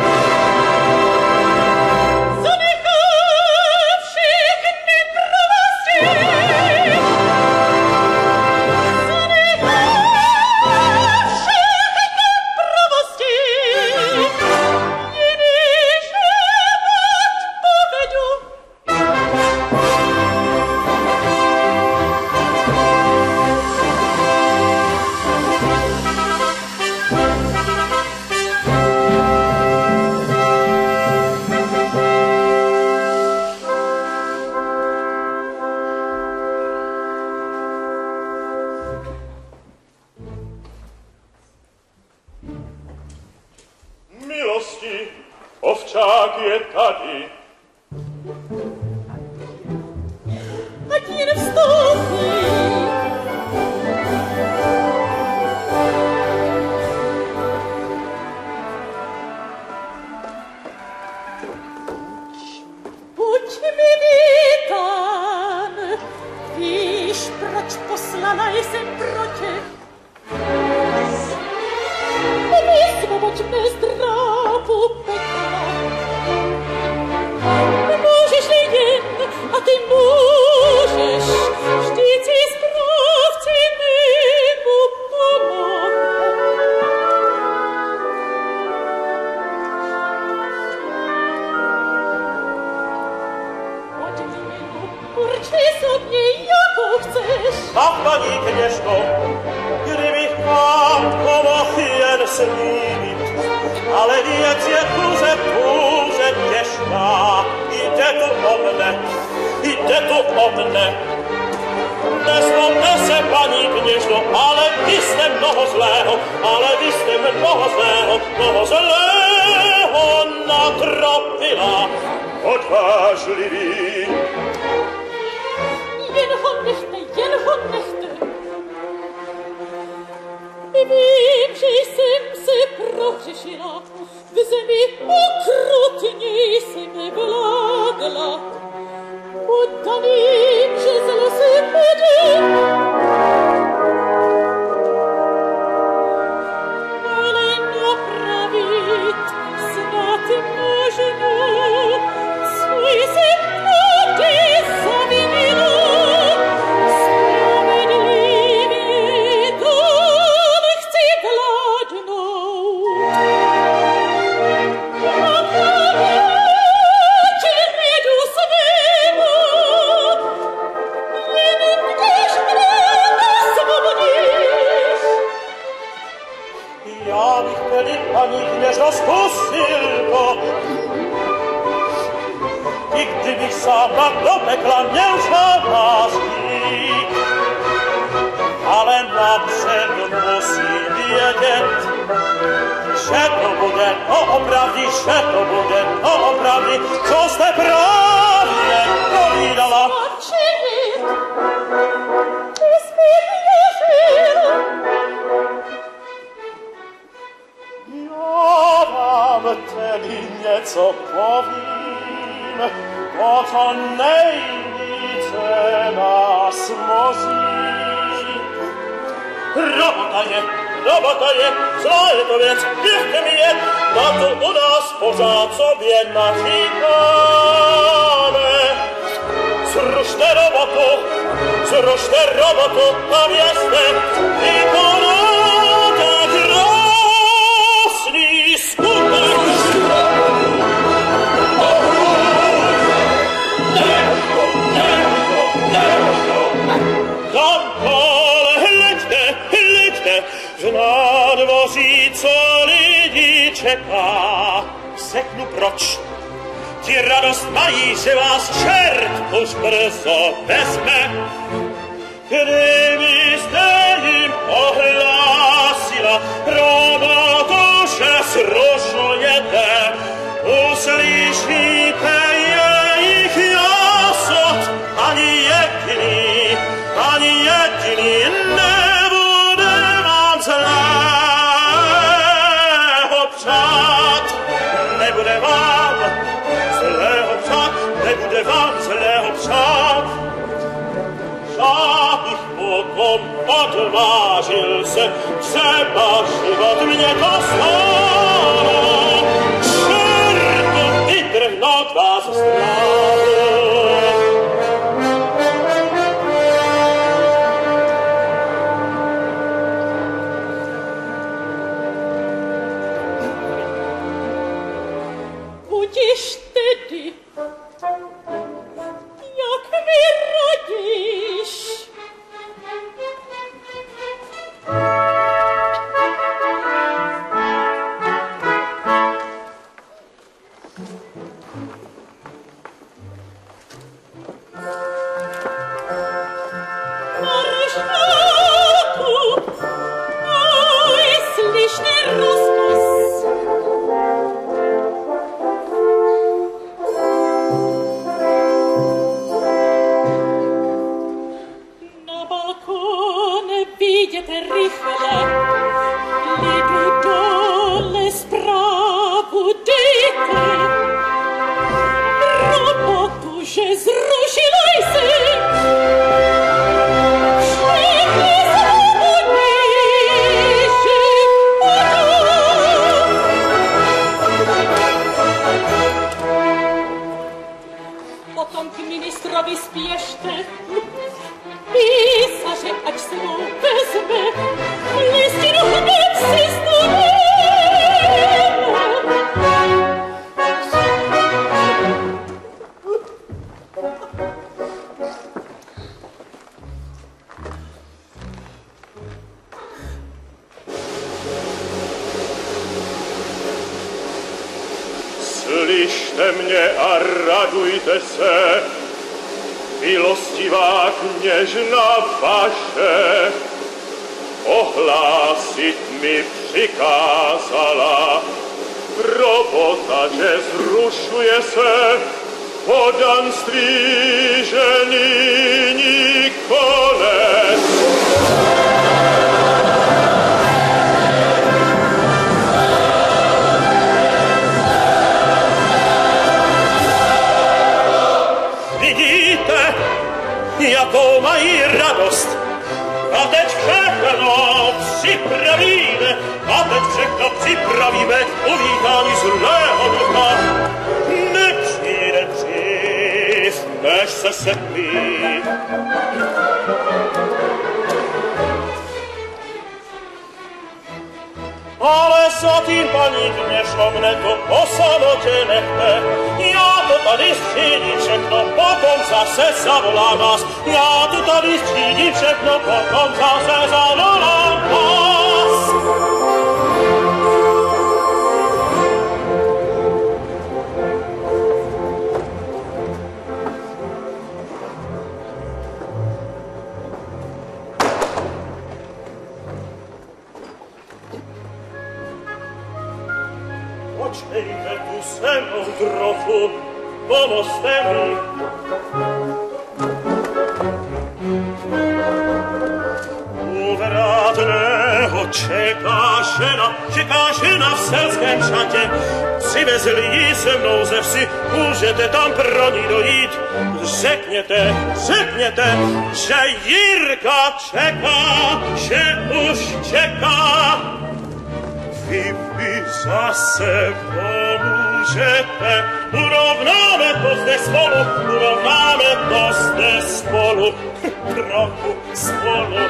C: zanechá všechny pravosti.
A: Milosti, ovčák je tady.
C: Ať jen vstoupí. Buď mi vítán, víš, proč poslala jsem pro tě. Vysvoboď mne z drápu pekla. Můžeš-li jen, a ty můžeš, vždyť si správci mému pomoct. Odměnu urči sobě, jakou chceš.
B: Ach, paní kněžko, kdybych vám pomohl jen slíbit, ale věc je tuze těžká, jde tu o mne. Nezlobte se, paní kněžno, ale vy jste mnoho zlého natropila.
A: Odvážlivý.
C: Jen ho nechte. Vím, že jsem se prohřešila, v zemi okrutně jsem vládla. Oddaným, že zlo se vede,
E: před musí vědět, že to bude opravdu, co jste právě povídala.
D: Čili, ty jsi věřil.
E: Já vám tedy něco povím, o to nejvíce nás mozí. Robota je, zlá je to věc, věřte mi je, na to u nás pořád sobě načítáme. Zrušte robotu a věřte, vykonáte krásný skutek. Tam ale hleďte, že na dvoří co lidi čeká. Řeknu proč. Ti radost mají, že vás čert už brzo vezme. Kdybyste jim ohlásila robotu, že zrušujete, uslyšíte jejich jásot, ani jediný nebude vám zlého přát, nebude vám zlého přát. Já bych potom odvážil se, třeba život mě to stálo, čertu vytrhnout vás z trávu.
C: Budiš tedy, jak mi radíš. Maršálku, oj, slyšný rozkaz. Vidíte rychle, lidu dole zprávu dejte. Robotu, že zrušila jsi. Všichni svobodní, že potom k ministrovi spěšte. Písaře, ať se mu vezme, listinu hned si studujeme.
A: Slyšte mě a radujte se, milostivá kněžna vaše, ohlásit mi přikázala, robota, že zrušuje se, podanství, že nyní konec. Vidíte, jakou mají radost. A teď všechno připravíme, uvítání zlého ducha. Nepřijde dřív, než se setmí. Ale zatím, paní kněžno, mne to po samotě nechte. Já to tady střídím všechno, potom zase zavolám vás. Já to tady střídím všechno, potom zase zavolám vás. Poczekajcie tu ze mną trochę, pomóżcie mi. Uwratnego czeka się na wselskim szacie. Przywezli ze mną ze wsi, możecie tam broni dojść. Rzekniecie, że Jirka czeka, się już czeka. Wy zase pomożecie, urównamy to z despolu, trochę z polu.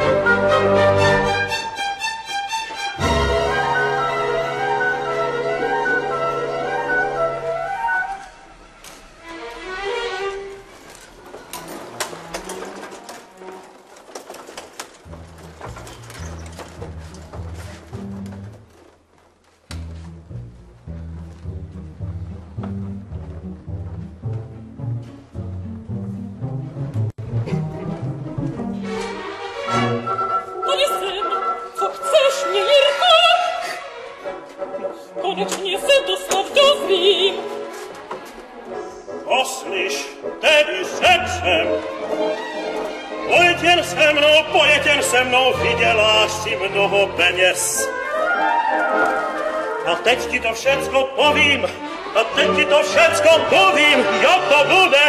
C: Koniecznie syn dostaw do zwi.
A: Poslyś, tedy rzeczem. Pojedziesz ze mną, widzielaś ci mnoho penies. A teď ti to wszystko powiem, jak to bude.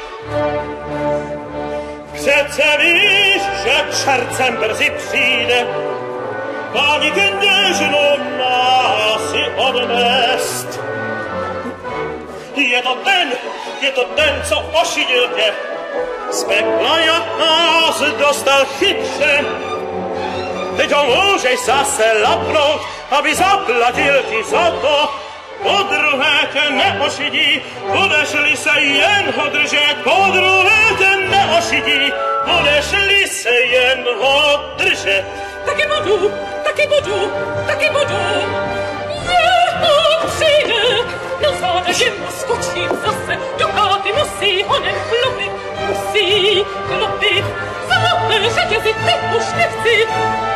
A: Chcę widzieć, że czercem brzy przyjdę. Pani kędzierzyną masy odnest. Je to ten, co osinił mnie. Z pekla jak nas dostał chytrze. Teď ho můžeš zase lapnout, aby zaplatil ti za to. Po druhé tě neošidí, budeš-li se jen ho držet. Po druhé tě neošidí, budeš-li se jen ho držet.
C: Taky budu. Jeho přijde, no záda, že mu skočím zase. Do cháty musí honem klopit. Zlaté řetězy, teď už nechci,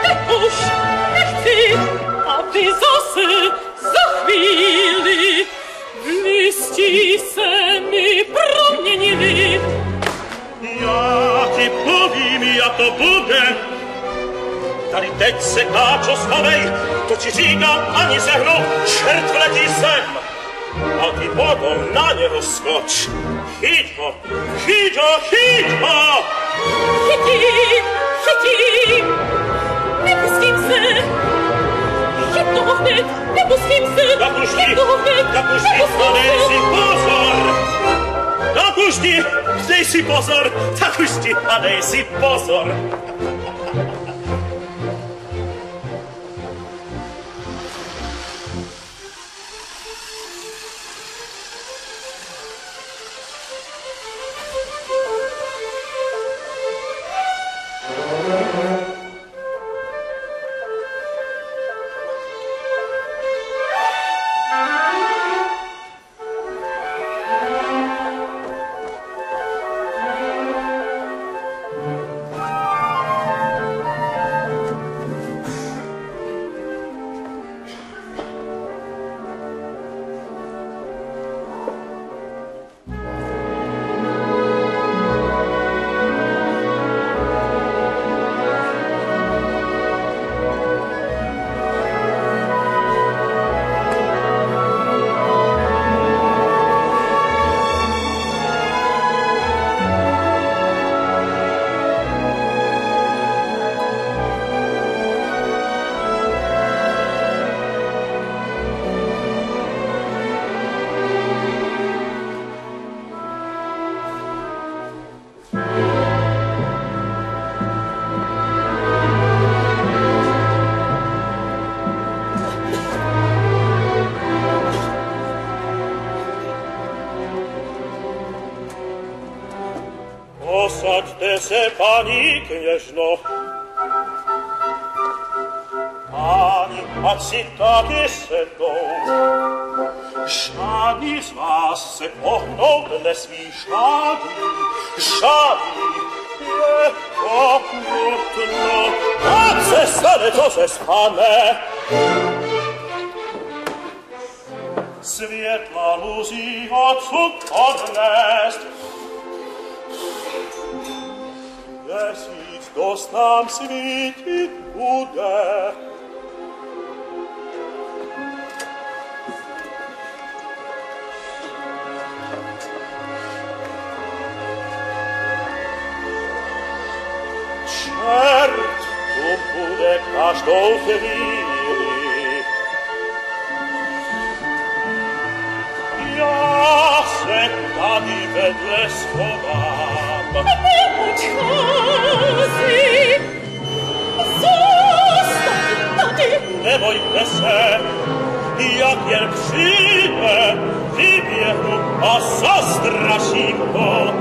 C: aby zase za chvíli v listí se mi proměnili.
A: Já ti povím, jak to bude. Tady teď se káčo schovej, to ti říkám ani sehnout, čert vletí sem. A ty potom na něho skoč. Chyť ho! Chytím!
C: Nepustím se! Chytnu ho hned! Nepustím se!
A: Tak už ti, dej si pozor! Posaďte se, paní kněžno. Páni, ať si taky sednou. Žádný z vás se pohnout nesmí, žádný je nutno. Ať se stane, co se stane. Světla muzího cukor nést. Měsíc dost nám svítit bude. Čert tu bude každou chvíli. Já se tady vedle schovám.
C: Odchází, zůstaň tady.
A: Nebojte se, jak jen přijde, vyběhnu a zastraším ho.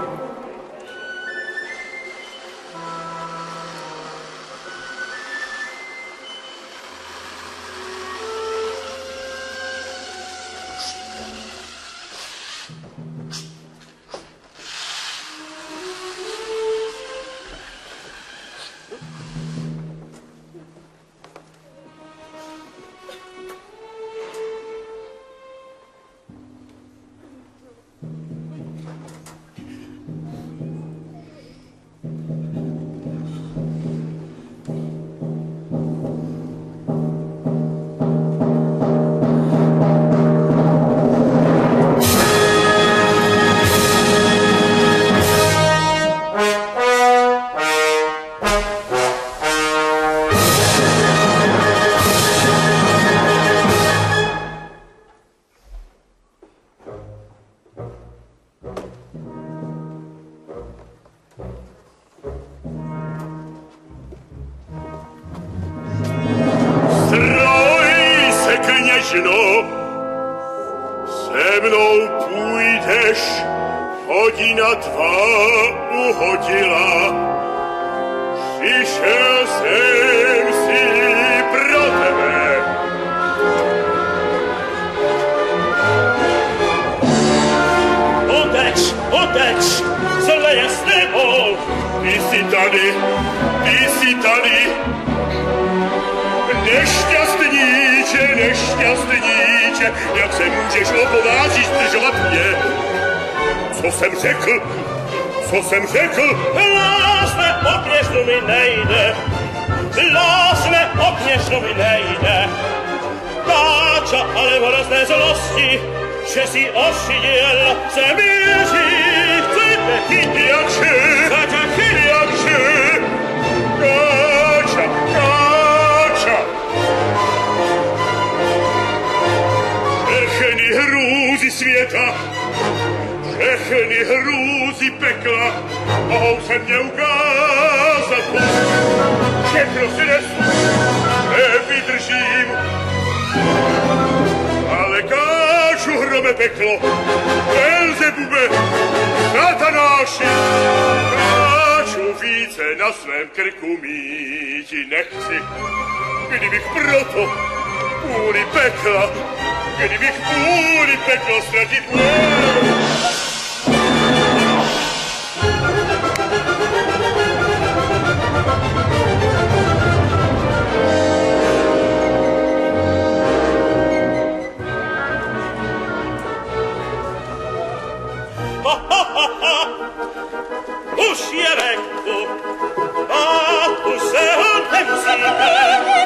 A: Se mnou půjdeš, hodina tvá uhodila. Přišel jsem si pro tebe. Oteč, zle je s tebou. Ty jsi tady. Nešťastníče, jak se můžeš opovážit zdržovat mě? Co jsem řekl? Lásne, opěšnu mi nejde. Táča, ale v hrozné zlosti, že si ošidil, se míří, chcete chytit, jakže? Táča. Všechny hrůzy světa, všechny hrůzy pekla mohou se mě ukázat. Všechno si nesu, nevydržím, ale kážu hrobe peklo, Belzebube, satanáši, kážu více na svém krku míti nechci, kdybych proto půli pekla ztratit měl. Už je venku, a už se ho nemusíme.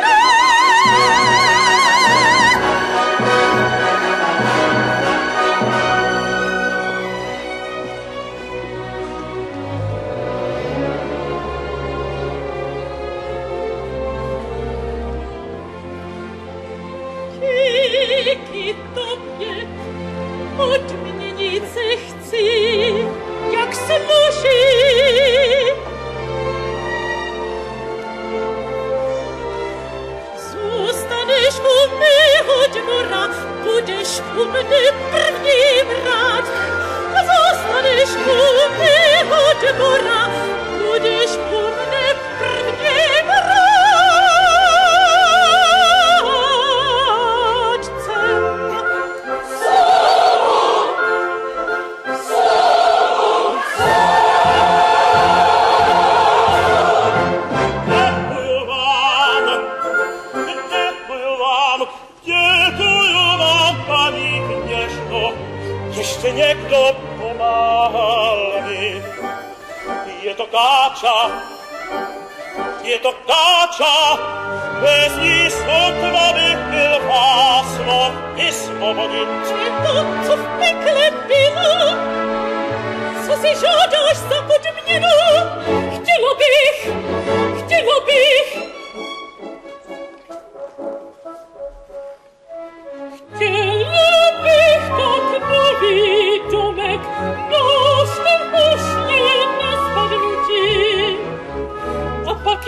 C: Díky tobě odměnit se chci, jak se muži. Zůstaneš u mého dvora, budeš u mne prvním rád. Zůstaneš u mého dvora, budeš u mne prvním rád.
A: Děkuju vám, paní.
E: Gáča, bez ní sotva bych byl pásmo i svobodit.
C: Či to, co v pekle bylo, co si žádáš za odměnu? Chtěla bych tak nový domek, náš ten pošle na spadnutí. A pak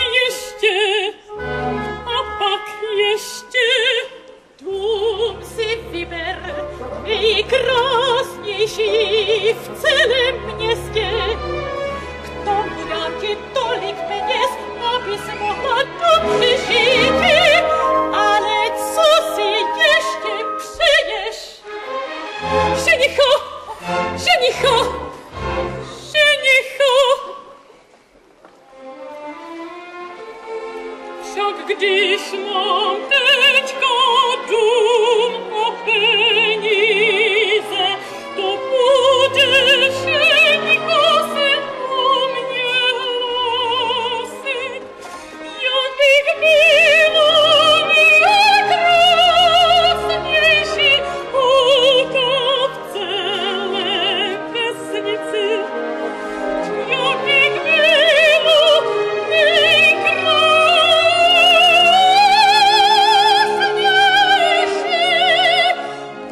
C: ještě dům si vyber, nejkrásnější v celém městě. K tomu dám ti tolik peněz, abys mohla dobře žít. Ale co si ještě přeješ? Ženicho! Však když mám teďka dům a peníze, to bude ženicho se o mě hlásit. Jak bych byla nejkrásnější holka v celé vesnici. Jak bych byla nejkrásnější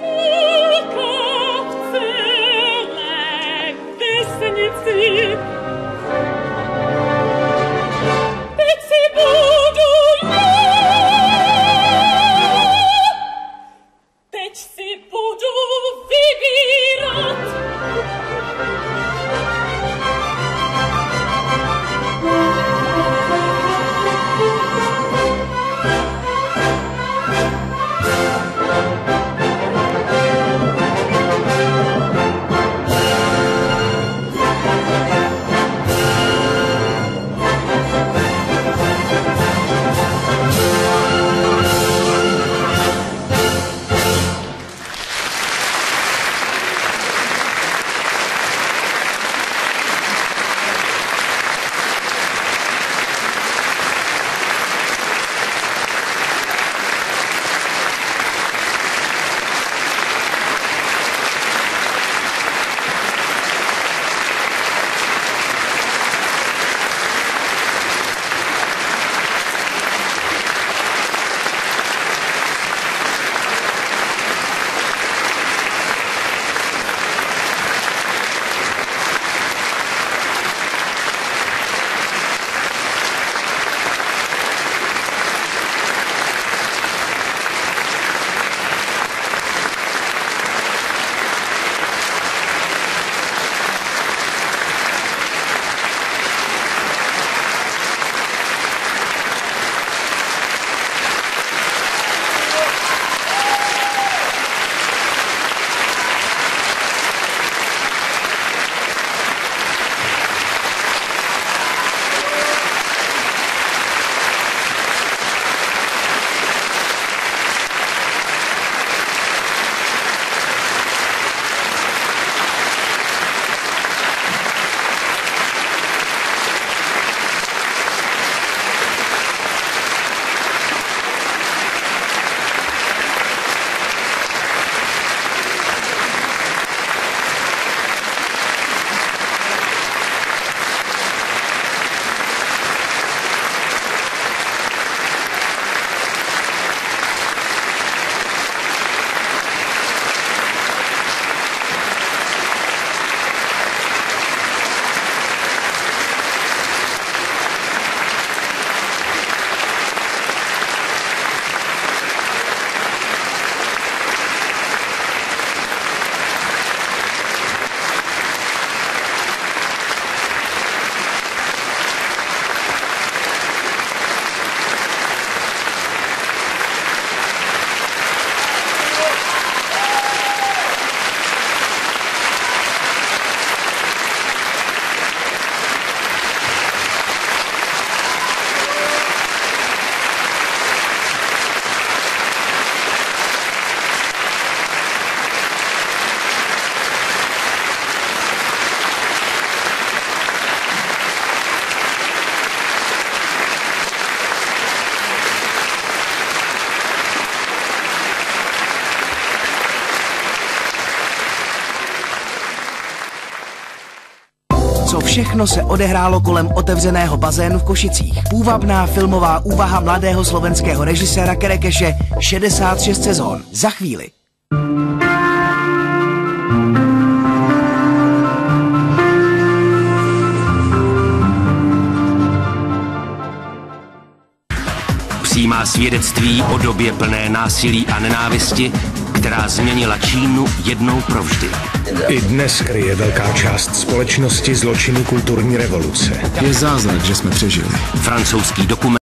F: Všechno se odehrálo kolem otevřeného bazénu v Košicích. Půvabná filmová úvaha mladého slovenského režiséra Kerekeše, 66 sezón. Za chvíli.
G: Přímá svědectví o době plné násilí a nenávisti, která změnila Čínu jednou provždy.
H: I dnes kryje velká část společnosti zločiny kulturní revoluce.
I: Je zázrak, že jsme přežili.
G: Francouzský dokument